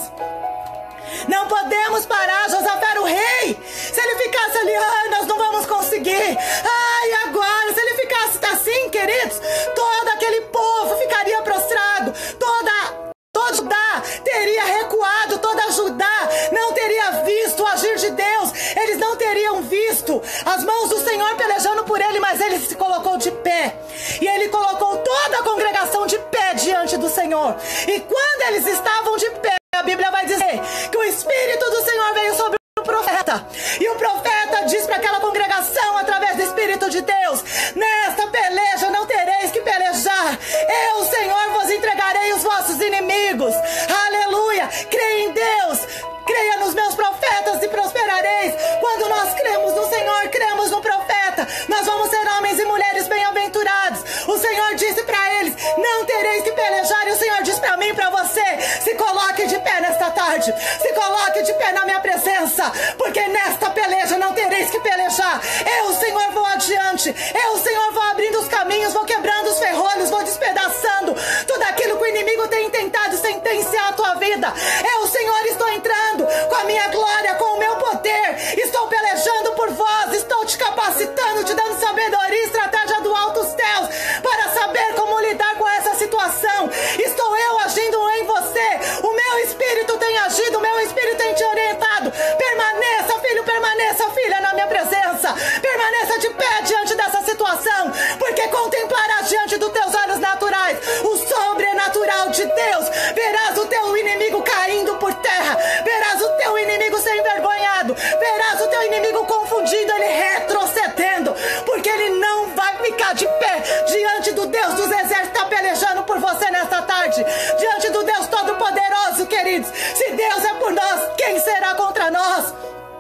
Não podemos parar. Josafá era o rei. Se ele ficasse ali, ai, nós não vamos conseguir. Ai, agora, se ele ficasse assim, queridos, todo aquele povo ficaria prostrado. Toda, todo Judá teria recuado. Toda Judá não teria visto o agir de Deus. Eles não teriam visto as mãos do Senhor pelejando por ele, mas ele se colocou de pé. E ele colocou toda a congregação de pé diante do Senhor. E quando eles estavam de pé, a Bíblia vai dizer que o Espírito do Senhor veio sobre o profeta. E o profeta diz para aquela congregação, através do Espírito de Deus: nesta peleja não tereis que pelejar. Eu, Senhor, vos entregarei os vossos inimigos. Aleluia. Creia em Deus. Creia nos meus profetas e prosperareis. Quando nós cremos no Senhor, cremos no profeta, nós vamos ser homens e mulheres bem-aventurados. O Senhor disse para eles: não tereis que pelejar. E o Senhor diz para mim e para você: se coloque de pé nesta tarde, se coloque de pé na minha presença, porque nesta peleja não tereis que pelejar. Eu, Senhor, vou adiante. Eu, Senhor, vou abrindo os caminhos, vou quebrando os ferrolhos, vou despedaçando tudo aquilo que o inimigo tem tentado sentenciar a tua vida. Eu, Senhor, estou entrando com a minha glória, com o meu poder. Estou pelejando por vós, estou te capacitando, te dando sabedoria e estratégia do alto céus para saber como lidar com essa situação. Estou eu agindo em você. O meu Espírito tem agido, o meu Espírito tem te orientado. Permaneça, filho, permaneça, filha, na minha presença. Permaneça de pé diante dessa situação, porque contemplarás diante dos teus olhos naturais o sobrenatural de Deus. Verás o teu inimigo caindo por terra, verás o teu inimigo ser envergonhado, verás o teu inimigo confundido, ele retrocedendo, porque ele não vai ficar de pé diante do Deus dos exércitos que está pelejando por você nesta tarde, diante do Deus Todo-Poderoso, queridos. Se Deus é por nós, quem será contra nós?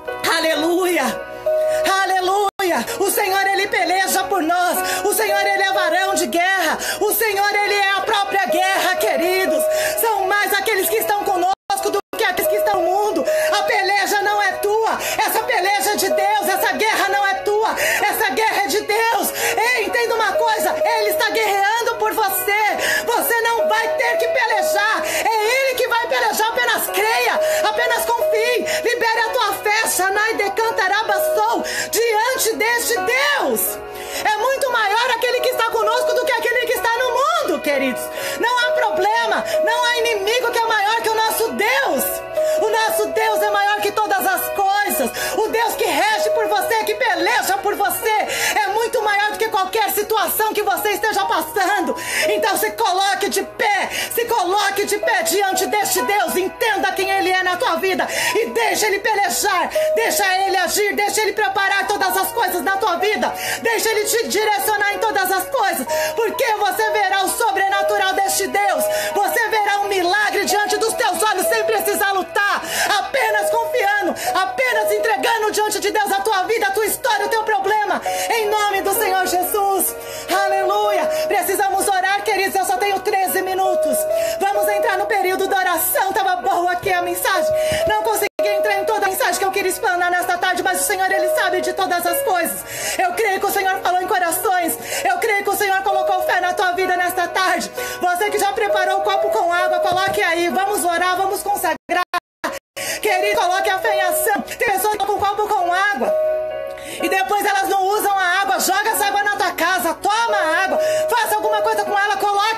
Aleluia, aleluia. O Senhor, ele peleja por nós. O Senhor, ele é varão de guerra. O Senhor, ele é a própria guerra, queridos. São mais aqueles que estão conosco do que aqueles que estão no mundo. A peleja não é tua, essa peleja é de Deus. Essa guerra não é tua, essa guerra é de Deus. Ei, entenda uma coisa: ele está guerreando por você. Você não vai ter que pelejar, é ele que vai pelejar. Apenas creia, apenas confie, libere a tua fé, Shanai de Cantarabassou, diante deste Deus. É muito maior aquele que está conosco do que aquele que está no mundo, queridos. Não há problema, não há inimigo que é maior que o nosso Deus. O nosso Deus é maior que todas as coisas. O Deus que rege por você, que peleja por você, é muito maior do que qualquer situação que você esteja passando. Então se coloque de pé, se coloque de pé diante deste Deus. Entenda quem Ele é na tua vida e deixa Ele pelejar, deixa Ele agir, deixa Ele preparar todas as coisas na tua vida, deixa Ele te direcionar em todas as coisas, porque você verá o sobrenatural deste Deus. Você verá um milagre diante dos teus olhos, sem precisar lutar, apenas confiando, apenas entregando diante de Deus a tua vida, a tua história, o teu problema, em nome do Senhor Jesus. Aleluia. Precisamos orar, queridos. Eu só tenho treze minutos. Vamos entrar no período da oração. Tava boa aqui a mensagem, não consegui entrar em toda a mensagem que eu queria explanar nesta tarde, mas o Senhor, Ele sabe de todas as coisas. Eu creio que o Senhor falou em corações. Eu creio que o Senhor colocou fé na tua vida nesta tarde. Você que já preparou o copo com água, coloque aí. Vamos orar, vamos consagrar. Querido, coloque a fé em ação. Tem pessoas que estão com o copo com água e depois elas não usam a água. Joga essa água na tua casa, toma a água, faça alguma coisa com ela, coloque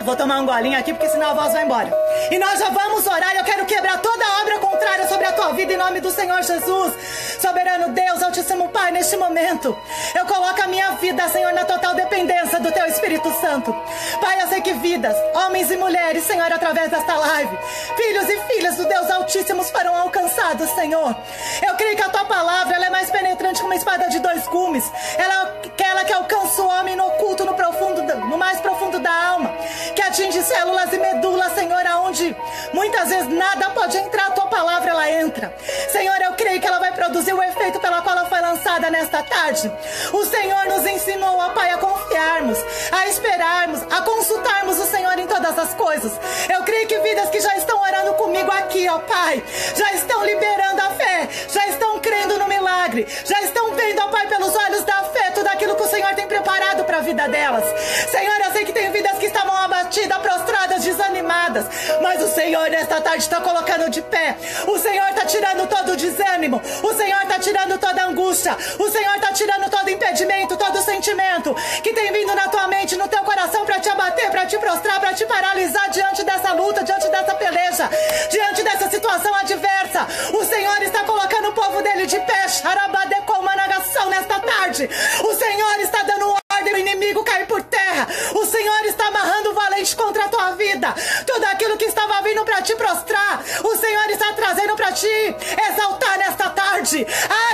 Vou tomar um golinho aqui, porque senão a voz vai embora. E nós já vamos orar. Eu quero quebrar toda obra contrária sobre a tua vida, em nome do Senhor Jesus. Soberano Deus, Altíssimo Pai, neste momento eu coloco a minha vida, Senhor, na total dependência do Teu Espírito Santo. Pai, eu sei que vidas, homens e mulheres, Senhor, através desta live, filhos e filhas do Deus Altíssimo foram alcançados, Senhor. Eu creio que a Tua palavra, ela é mais penetrante que uma espada de dois gumes. Ela é aquela que alcança o homem no oculto, no profundo, no mais profundo da alma, que atinge células e medulas, Senhor, aonde muitas vezes nada pode entrar, a Tua palavra, ela entra. Senhor, eu creio que ela vai produzir o efeito pela qual ela foi lançada nesta tarde. O Senhor nos ensinou, ó Pai, a confiarmos, a esperarmos, a consultarmos o Senhor em todas as coisas. Eu creio que vidas que já estão orando comigo aqui, ó Pai, já estão liberando a fé, já estão crendo no milagre, já estão vendo, ó Pai, pelos olhos da fé, tudo aquilo que o Senhor tem preparado para a vida delas. Senhor, eu sei que tem vidas que estavam abatidas, prostradas, desanimadas, mas o Senhor nesta tarde está colocando de pé. O Senhor está tirando todo o desânimo, o Senhor está tirando toda a angústia, o Senhor está tirando todo impedimento, todo sentimento que tem vindo na tua mente, no teu coração, para te abater, para te prostrar, para te paralisar diante dessa luta, diante dessa peleja, diante dessa situação adversa. O Senhor está colocando o povo dele de pé, xarabadecomanagação, nesta tarde. O Senhor está dando ordem ao inimigo cair por terra. O Senhor está amarrando o valente contra a tua vida. Tudo aquilo que estava vindo para te prostrar, o Senhor está trazendo para te exaltar nesta tarde.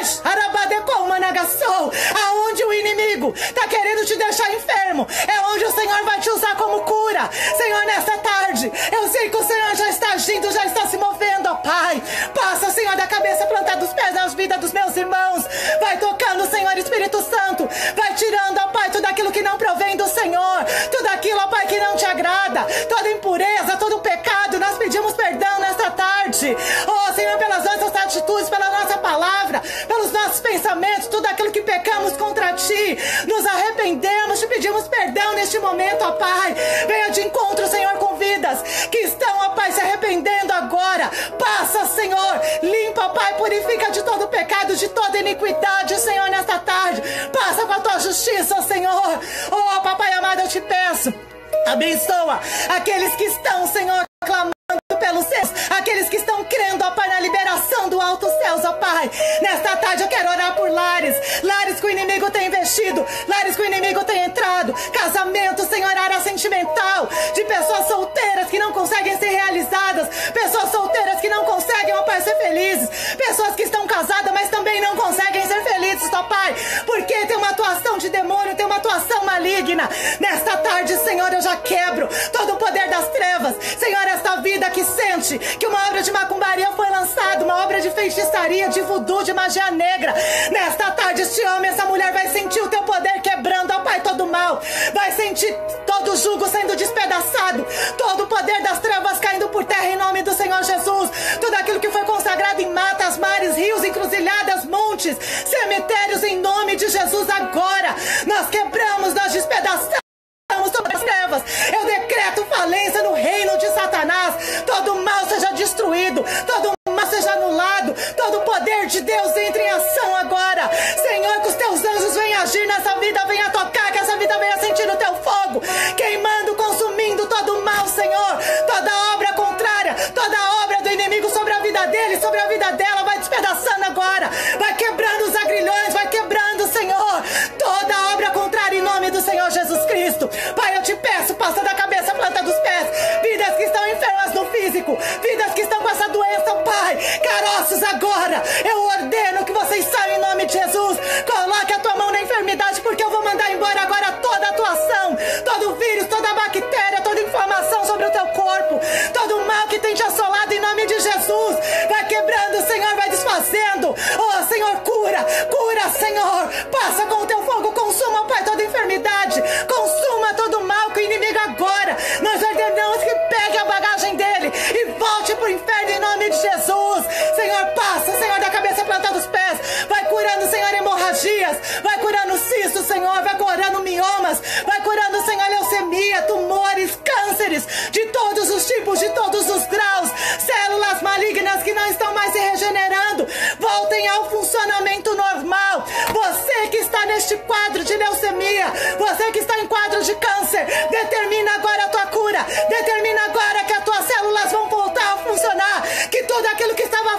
Aonde o inimigo está querendo te deixar enfermo, é onde o Senhor vai te usar como cura. Senhor, nesta tarde, eu sei que o Senhor já está agindo, já está se movendo, ó Pai. Passa, Senhor, da cabeça plantada dos pés nas vidas dos meus irmãos. Vai tocando, Senhor, Espírito Santo. Vai tirando, ó Pai, tudo aquilo que não provém do Senhor, tudo aquilo, ó Pai, que não te agrada, toda impureza, todo pecado. Nós pedimos perdão nesta tarde, ó Senhor, pelas nossas atitudes, pela nossa palavra, pelos nossos pensamentos, tudo aquilo que pecamos contra Ti. Nos arrependemos, te pedimos perdão neste momento, ó Pai. Venha de encontro, Senhor, com vidas que estão, ó Pai, se arrependendo agora. Passa, Senhor, limpa, ó Pai, purifica de todo pecado, de toda iniquidade, Senhor, nesta tarde. Passa com a Tua justiça, ó Senhor. Oh, Papai amado, eu te peço, abençoa aqueles que estão, Senhor, clamando pelos céus, aqueles que estão crendo, ó Pai, na liberação do alto céus, ó Pai. Nesta tarde eu quero orar por lares, lares que o inimigo tem investido, lares que o inimigo tem entrado, casamento, Senhor, área sentimental, de pessoas solteiras que não conseguem ser realizadas, pessoas solteiras que não conseguem, ó Pai, ser felizes, pessoas que estão casadas, mas também não conseguem ser felizes, ó Pai, porque tem uma atuação de demônio, tem uma atuação maligna. Nesta tarde, Senhor, eu já quebro todo o poder das trevas. Senhor, esta vida que sente que uma obra de macumbaria foi lançada, uma obra de feitiçaria, de voodoo, de magia negra, nesta tarde este homem, essa mulher vai sentir o Teu poder quebrando, ó Pai, todo o mal, vai sentir todo o jugo sendo despedaçado, todo o poder das trevas caindo por terra em nome do Senhor Jesus. Tudo aquilo que foi consagrado em matas, mares, rios, encruzilhadas, montes, cemitérios, em nome de Jesus, agora nós quebramos, nós despedaçamos sobre as trevas. Eu decreto falência no reino de Satanás. Todo mal seja destruído, todo mal seja anulado, todo o poder de Deus entre em ação agora. Senhor, que os Teus anjos venham agir nessa vida, venha tocar, que essa vida venha sentir o Teu fogo, queimando, consumindo todo o mal, Senhor, toda obra contrária, toda obra do inimigo sobre a vida dele, sobre a vida dela, vai despedaçando agora, vai quebrando os agrilhões, vai quebrando, Senhor, toda obra contrária em nome do Senhor Jesus Cristo. Pai, eu te peço, passa da cabeça, planta dos pés, vidas que estão enfermas no físico, vidas que estão com essa doença, Pai, caroços agora, eu ordeno que vocês saiam em nome de Jesus. Coloque a Tua mão na enfermidade, porque eu vou mandar embora agora toda a atuação, todo o vírus, toda a bactéria, toda a inflamação sobre o Teu corpo, todo o mal que tem te assolado em nome de Jesus, vai quebrando, Senhor, vai desfazendo. Oh, Senhor, cura, cura, Senhor, passa com o Teu fogo, consuma, Pai, toda enfermidade, consuma todo o mal que o inimigo agora, nós ordenamos que pegue a bagagem dele e volte pro inferno em nome de Jesus. Senhor, passa, Senhor, da cabeça planta dos pés, vai curando, Senhor, hemorragias, vai curando cistos, Senhor, vai curando miomas, vai curando, Senhor, leucemia, tumores, cânceres, de todos os tipos, de todos os graus, células malignas que não estão mais se regenerando, voltem ao funcionamento normal. Você que está neste quadro de leucemia, você que está em quadro de câncer, determina agora a tua cura,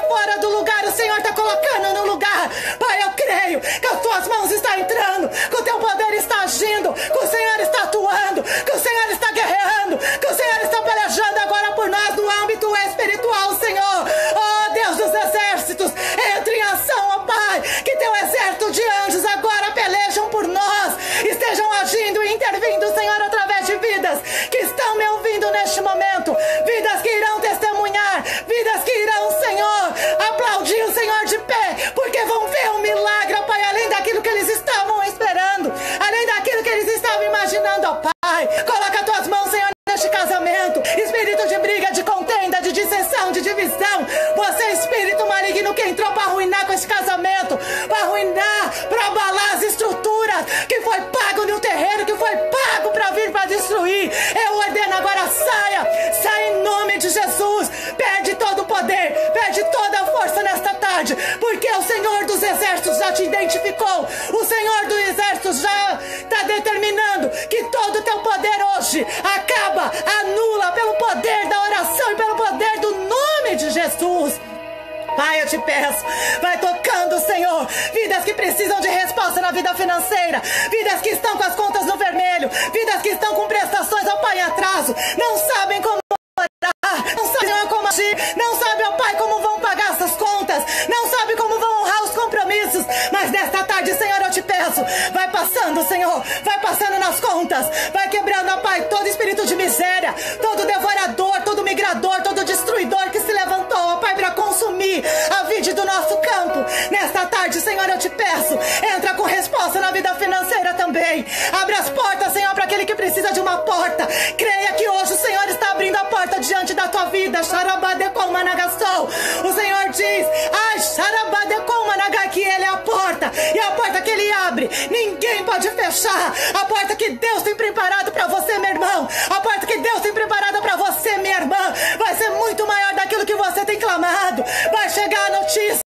fora do lugar, o Senhor está colocando no lugar. Pai, eu creio que as tuas mãos estão entrando, que o teu poder está agindo, que o Senhor está atuando, que o Senhor está guerreando, que o Senhor está pelejando agora por nós no âmbito espiritual, Senhor. Oh Deus dos exércitos, entre em ação, ó Pai, que teu exército de anjos agora pelejam por nós, estejam agindo e intervindo, Senhor, através de vidas que estão me ouvindo neste momento, vidas que irão testemunhar, vidas que irão, Senhor, aplaudir o Senhor de pé, porque vão ver um milagre, ó Pai, além daquilo que eles estavam esperando, além daquilo que eles estavam imaginando, ó Pai. Coloca as tuas mãos, Senhor, neste casamento, espírito de briga, de contenda, de dissensão, de divisão, você é espírito maligno que entrou para arruinar com esse casamento, para arruinar, para abalar as estruturas que foi pago no terreno, que foi pago para vir para destruir. Eu ordeno agora, saia, saia em nome de Jesus, perde todo o poder, perde toda a força nesta tarde, porque o Senhor dos exércitos já te identificou, o Senhor dos exércitos já está determinando que todo o teu poder hoje acaba, anula pelo poder da oração e pelo poder do nome de Jesus. Pai, eu te peço, vai tocando, Senhor, vidas que precisam de resposta na vida financeira, vidas que estão com as contas no vermelho, vidas que estão com prestações, ó Pai, em atraso, não sabem como orar, não sabem, Senhor, como agir, não sabem, ó Pai, como vão pagar essas contas, não sabem como vão honrar os compromissos, mas nesta tarde, Senhor, eu te peço, vai passando, Senhor, vai passando nas contas, vai quebrando, ó Pai, todo espírito de miséria, todo devorador, todo migrador, todo destruidor que se levantou, ó Pai, para consumir a vida do nosso campo. Nesta tarde, Senhor, eu te peço, entra com resposta na vida financeira também. Abre as portas, Senhor, para aquele que precisa de uma porta. Creia que hoje o Senhor está abrindo a porta diante da tua vida. Xarabadecom managassou. O Senhor diz, ai, xarabadecom managá, que Ele é a porta. E a porta que Ele abre, ninguém pode fechar. A porta que Deus tem preparado para você, meu irmão. A porta que Deus tem preparada para você, minha irmã, vai ser muito maior daquilo que você tem clamado. Vai chegar a notícia,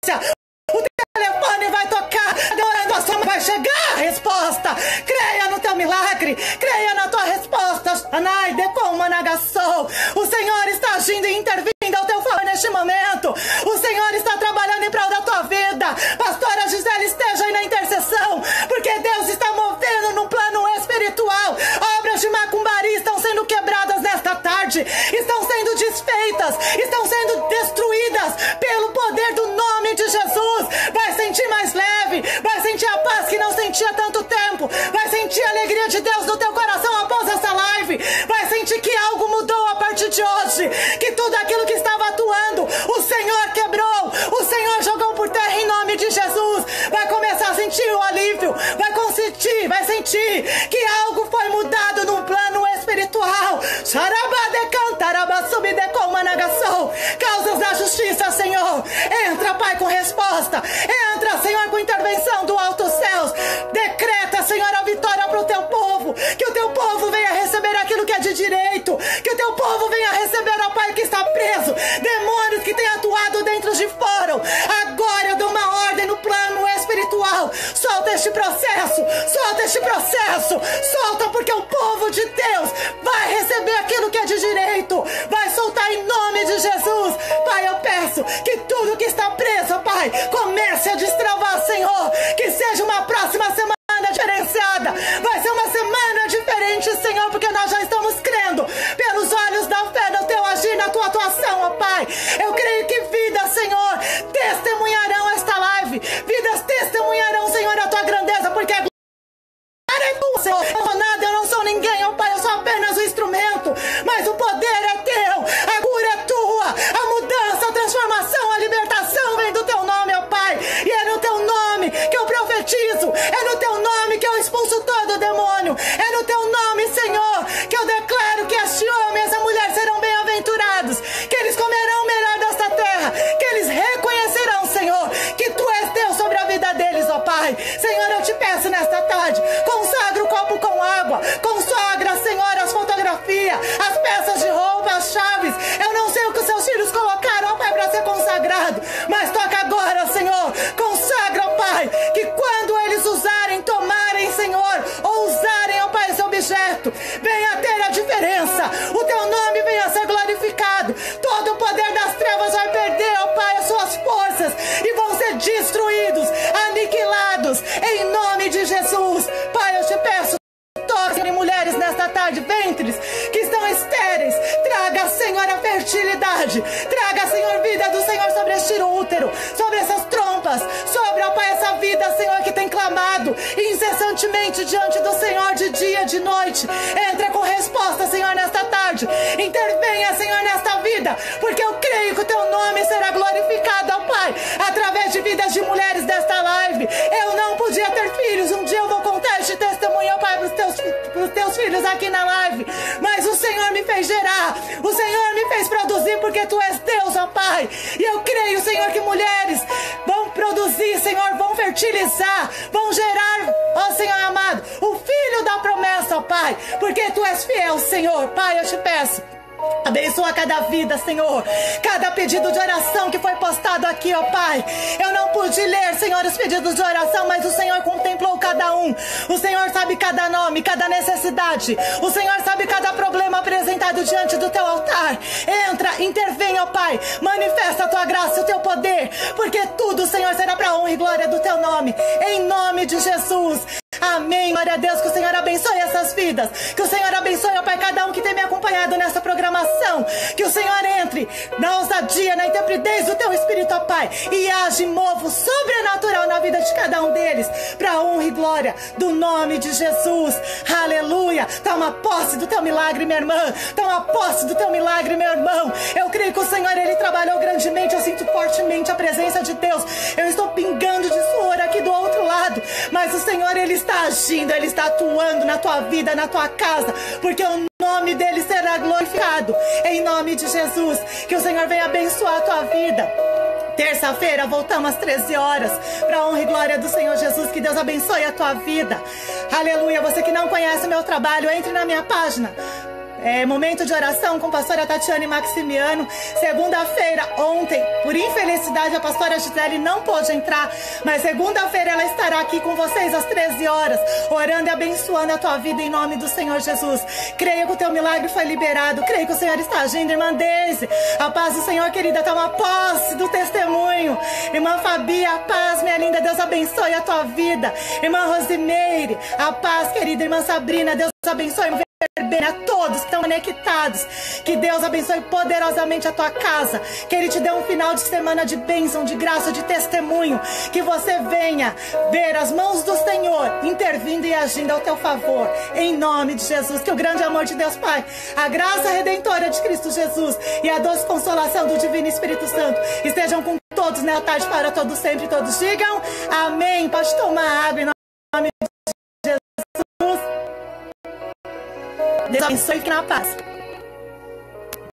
o telefone vai tocar, vai chegar a resposta. Creia no teu milagre, creia na tua resposta. Anai decom managassou. O Senhor está agindo e intervindo ao teu favor neste momento. O Senhor está trabalhando em prol da tua vida. Pastora Gisele, esteja aí na intercessão, porque Deus está movendo num plano espiritual. Obras de macumbaria estão sendo quebradas nesta tarde, estão sendo desfeitas, estão sendo destruídas pelo poder do nome de Jesus. Vai sentir mais leve, vai sentir a paz que não sentia há tanto tempo, vai sentir a alegria de Deus no teu coração após essa live, vai sentir que algo mudou a partir de hoje, que tudo aquilo que estava atuando, o Senhor quebrou, o Senhor jogou por terra em nome de Jesus. Vai começar a sentir o alívio, vai sentir, vai sentir que algo foi mudado num plano espiritual. Causas da justiça, Senhor, entra, Pai, com resposta, entra, Senhor, com intervenção do alto céus, decreta, Senhor, a vitória para o teu povo, que o teu povo venha receber aquilo que é de direito, que o teu povo venha receber, ó Pai, que está preso, demônios que têm atuado dentro de fora. Agora eu dou uma ordem no plano espiritual, solta este processo, solta este processo, solta, porque o povo de Deus vai receber aquilo que é de direito, vai soltar em nome de Jesus. Pai, eu peço que tudo que está preso, Pai, comece a destravar, Senhor, que seja uma próxima semana diferenciada, vai ser uma semana diferente, Senhor, porque nós já estamos crendo pelos olhos da fé no teu agir, na tua atuação, ó Pai. Eu creio que vidas, Senhor, testemunharão esta live, vidas testemunharão, Senhor, a tua grandeza, porque a glória é tua, Senhor. Eu não sou nada, eu não sou ninguém, ó Pai, eu sou apenas um instrumento, mas o poder é teu, a cura é tua, a mudança, a transformação, a libertação vem do teu nome, ó Pai, e é no teu nome que eu profetizo, é no teu nome que eu expulso todo o demônio, é no teu nome, Senhor, que eu declaro que este homem e essa mulher serão bem-aventurados, que eles comerão o melhor desta terra, que eles reconhecerão, Senhor, que tu és Deus sobre a vida deles, ó Pai. Senhor, eu te peço nesta tarde, consagra o copo com água, consagra, Senhor, as fotografias, as peças de roupa, as chaves. Eu não sei o que os seus filhos colocaram, ó Pai, para ser consagrado, mas toca agora, Senhor, consagra, ó Pai, que quando eles usarem, tomarem, Senhor, ou usarem, ó Pai, esse objeto, venha ter a diferença, o teu nome venha a ser glorificado, todo o poder das trevas vai perder, ó Pai, as suas forças, tarde. Traga, Senhor, vida do Senhor sobre este útero, sobre essas trompas, sobre, ó Pai, essa vida, Senhor, que tem clamado incessantemente diante do Senhor de dia, de noite. Entra com resposta, Senhor, nesta tarde. Intervenha, Senhor, nesta vida, porque eu creio que o teu nome será glorificado, ó Pai, através de vidas de mulheres desta live. Eu não podia ter filhos, um dia eu vou contar este testemunho, ó Pai, para os teus, pros teus filhos aqui na live, mas o Senhor me fez gerar, o Senhor me fez produzir, porque tu és Deus, ó Pai, e eu creio, Senhor, que mulheres vão produzir, Senhor, vão fertilizar, vão gerar, ó Senhor amado, o filho da promessa, ó Pai, porque tu és fiel, Senhor. Pai, eu te peço, abençoa cada vida, Senhor, cada pedido de oração que foi postado aqui, ó Pai. Eu não pude ler, Senhor, os pedidos de oração, mas o Senhor contemplou cada um. O Senhor sabe cada nome, cada necessidade. O Senhor sabe cada problema apresentado diante do teu altar. Entra, intervém, ó Pai, manifesta a tua graça e o teu poder, porque tudo, Senhor, será para a honra e glória do teu nome, em nome de Jesus. Amém, glória a Deus, que o Senhor abençoe essas vidas, que o Senhor abençoe, ó Pai, cada um que tem me acompanhado nessa programação, que o Senhor entre na ousadia, na intrepidez do teu Espírito, ó Pai, e age, move sobrenatural na vida de cada um deles, para a honra e glória do nome de Jesus. Aleluia. Toma posse do teu milagre, minha irmã, toma posse do teu milagre, meu irmão. Eu creio que o Senhor, Ele trabalhou grandemente, eu sinto fortemente a presença de Deus, eu estou pingando de suor aqui do outro lado, mas o Senhor, Ele está está agindo, Ele está atuando na tua vida, na tua casa, porque o nome dele será glorificado, em nome de Jesus. Que o Senhor venha abençoar a tua vida. Terça-feira voltamos às treze horas, para a honra e glória do Senhor Jesus. Que Deus abençoe a tua vida. Aleluia. Você que não conhece o meu trabalho, entre na minha página, É, momento de oração com a pastora Tatiane Maximiano. Segunda-feira, ontem, por infelicidade, a pastora Gisele não pôde entrar, mas segunda-feira ela estará aqui com vocês às treze horas, orando e abençoando a tua vida em nome do Senhor Jesus. Creio que o teu milagre foi liberado, creio que o Senhor está agindo. Irmã Deise, a paz do Senhor, querida, toma posse do testemunho. Irmã Fabi, a paz, minha linda, Deus abençoe a tua vida. Irmã Rosimeire, a paz, querida. Irmã Sabrina, Deus abençoe a todos que estão conectados. Que Deus abençoe poderosamente a tua casa, que Ele te dê um final de semana de bênção, de graça, de testemunho, que você venha ver as mãos do Senhor intervindo e agindo ao teu favor, em nome de Jesus. Que o grande amor de Deus Pai, a graça redentora de Cristo Jesus e a doce consolação do Divino Espírito Santo estejam com todos nessa tarde, para todos sempre. Todos digam amém. Pode tomar água em nome de Jesus. Deus abençoe e fique na paz.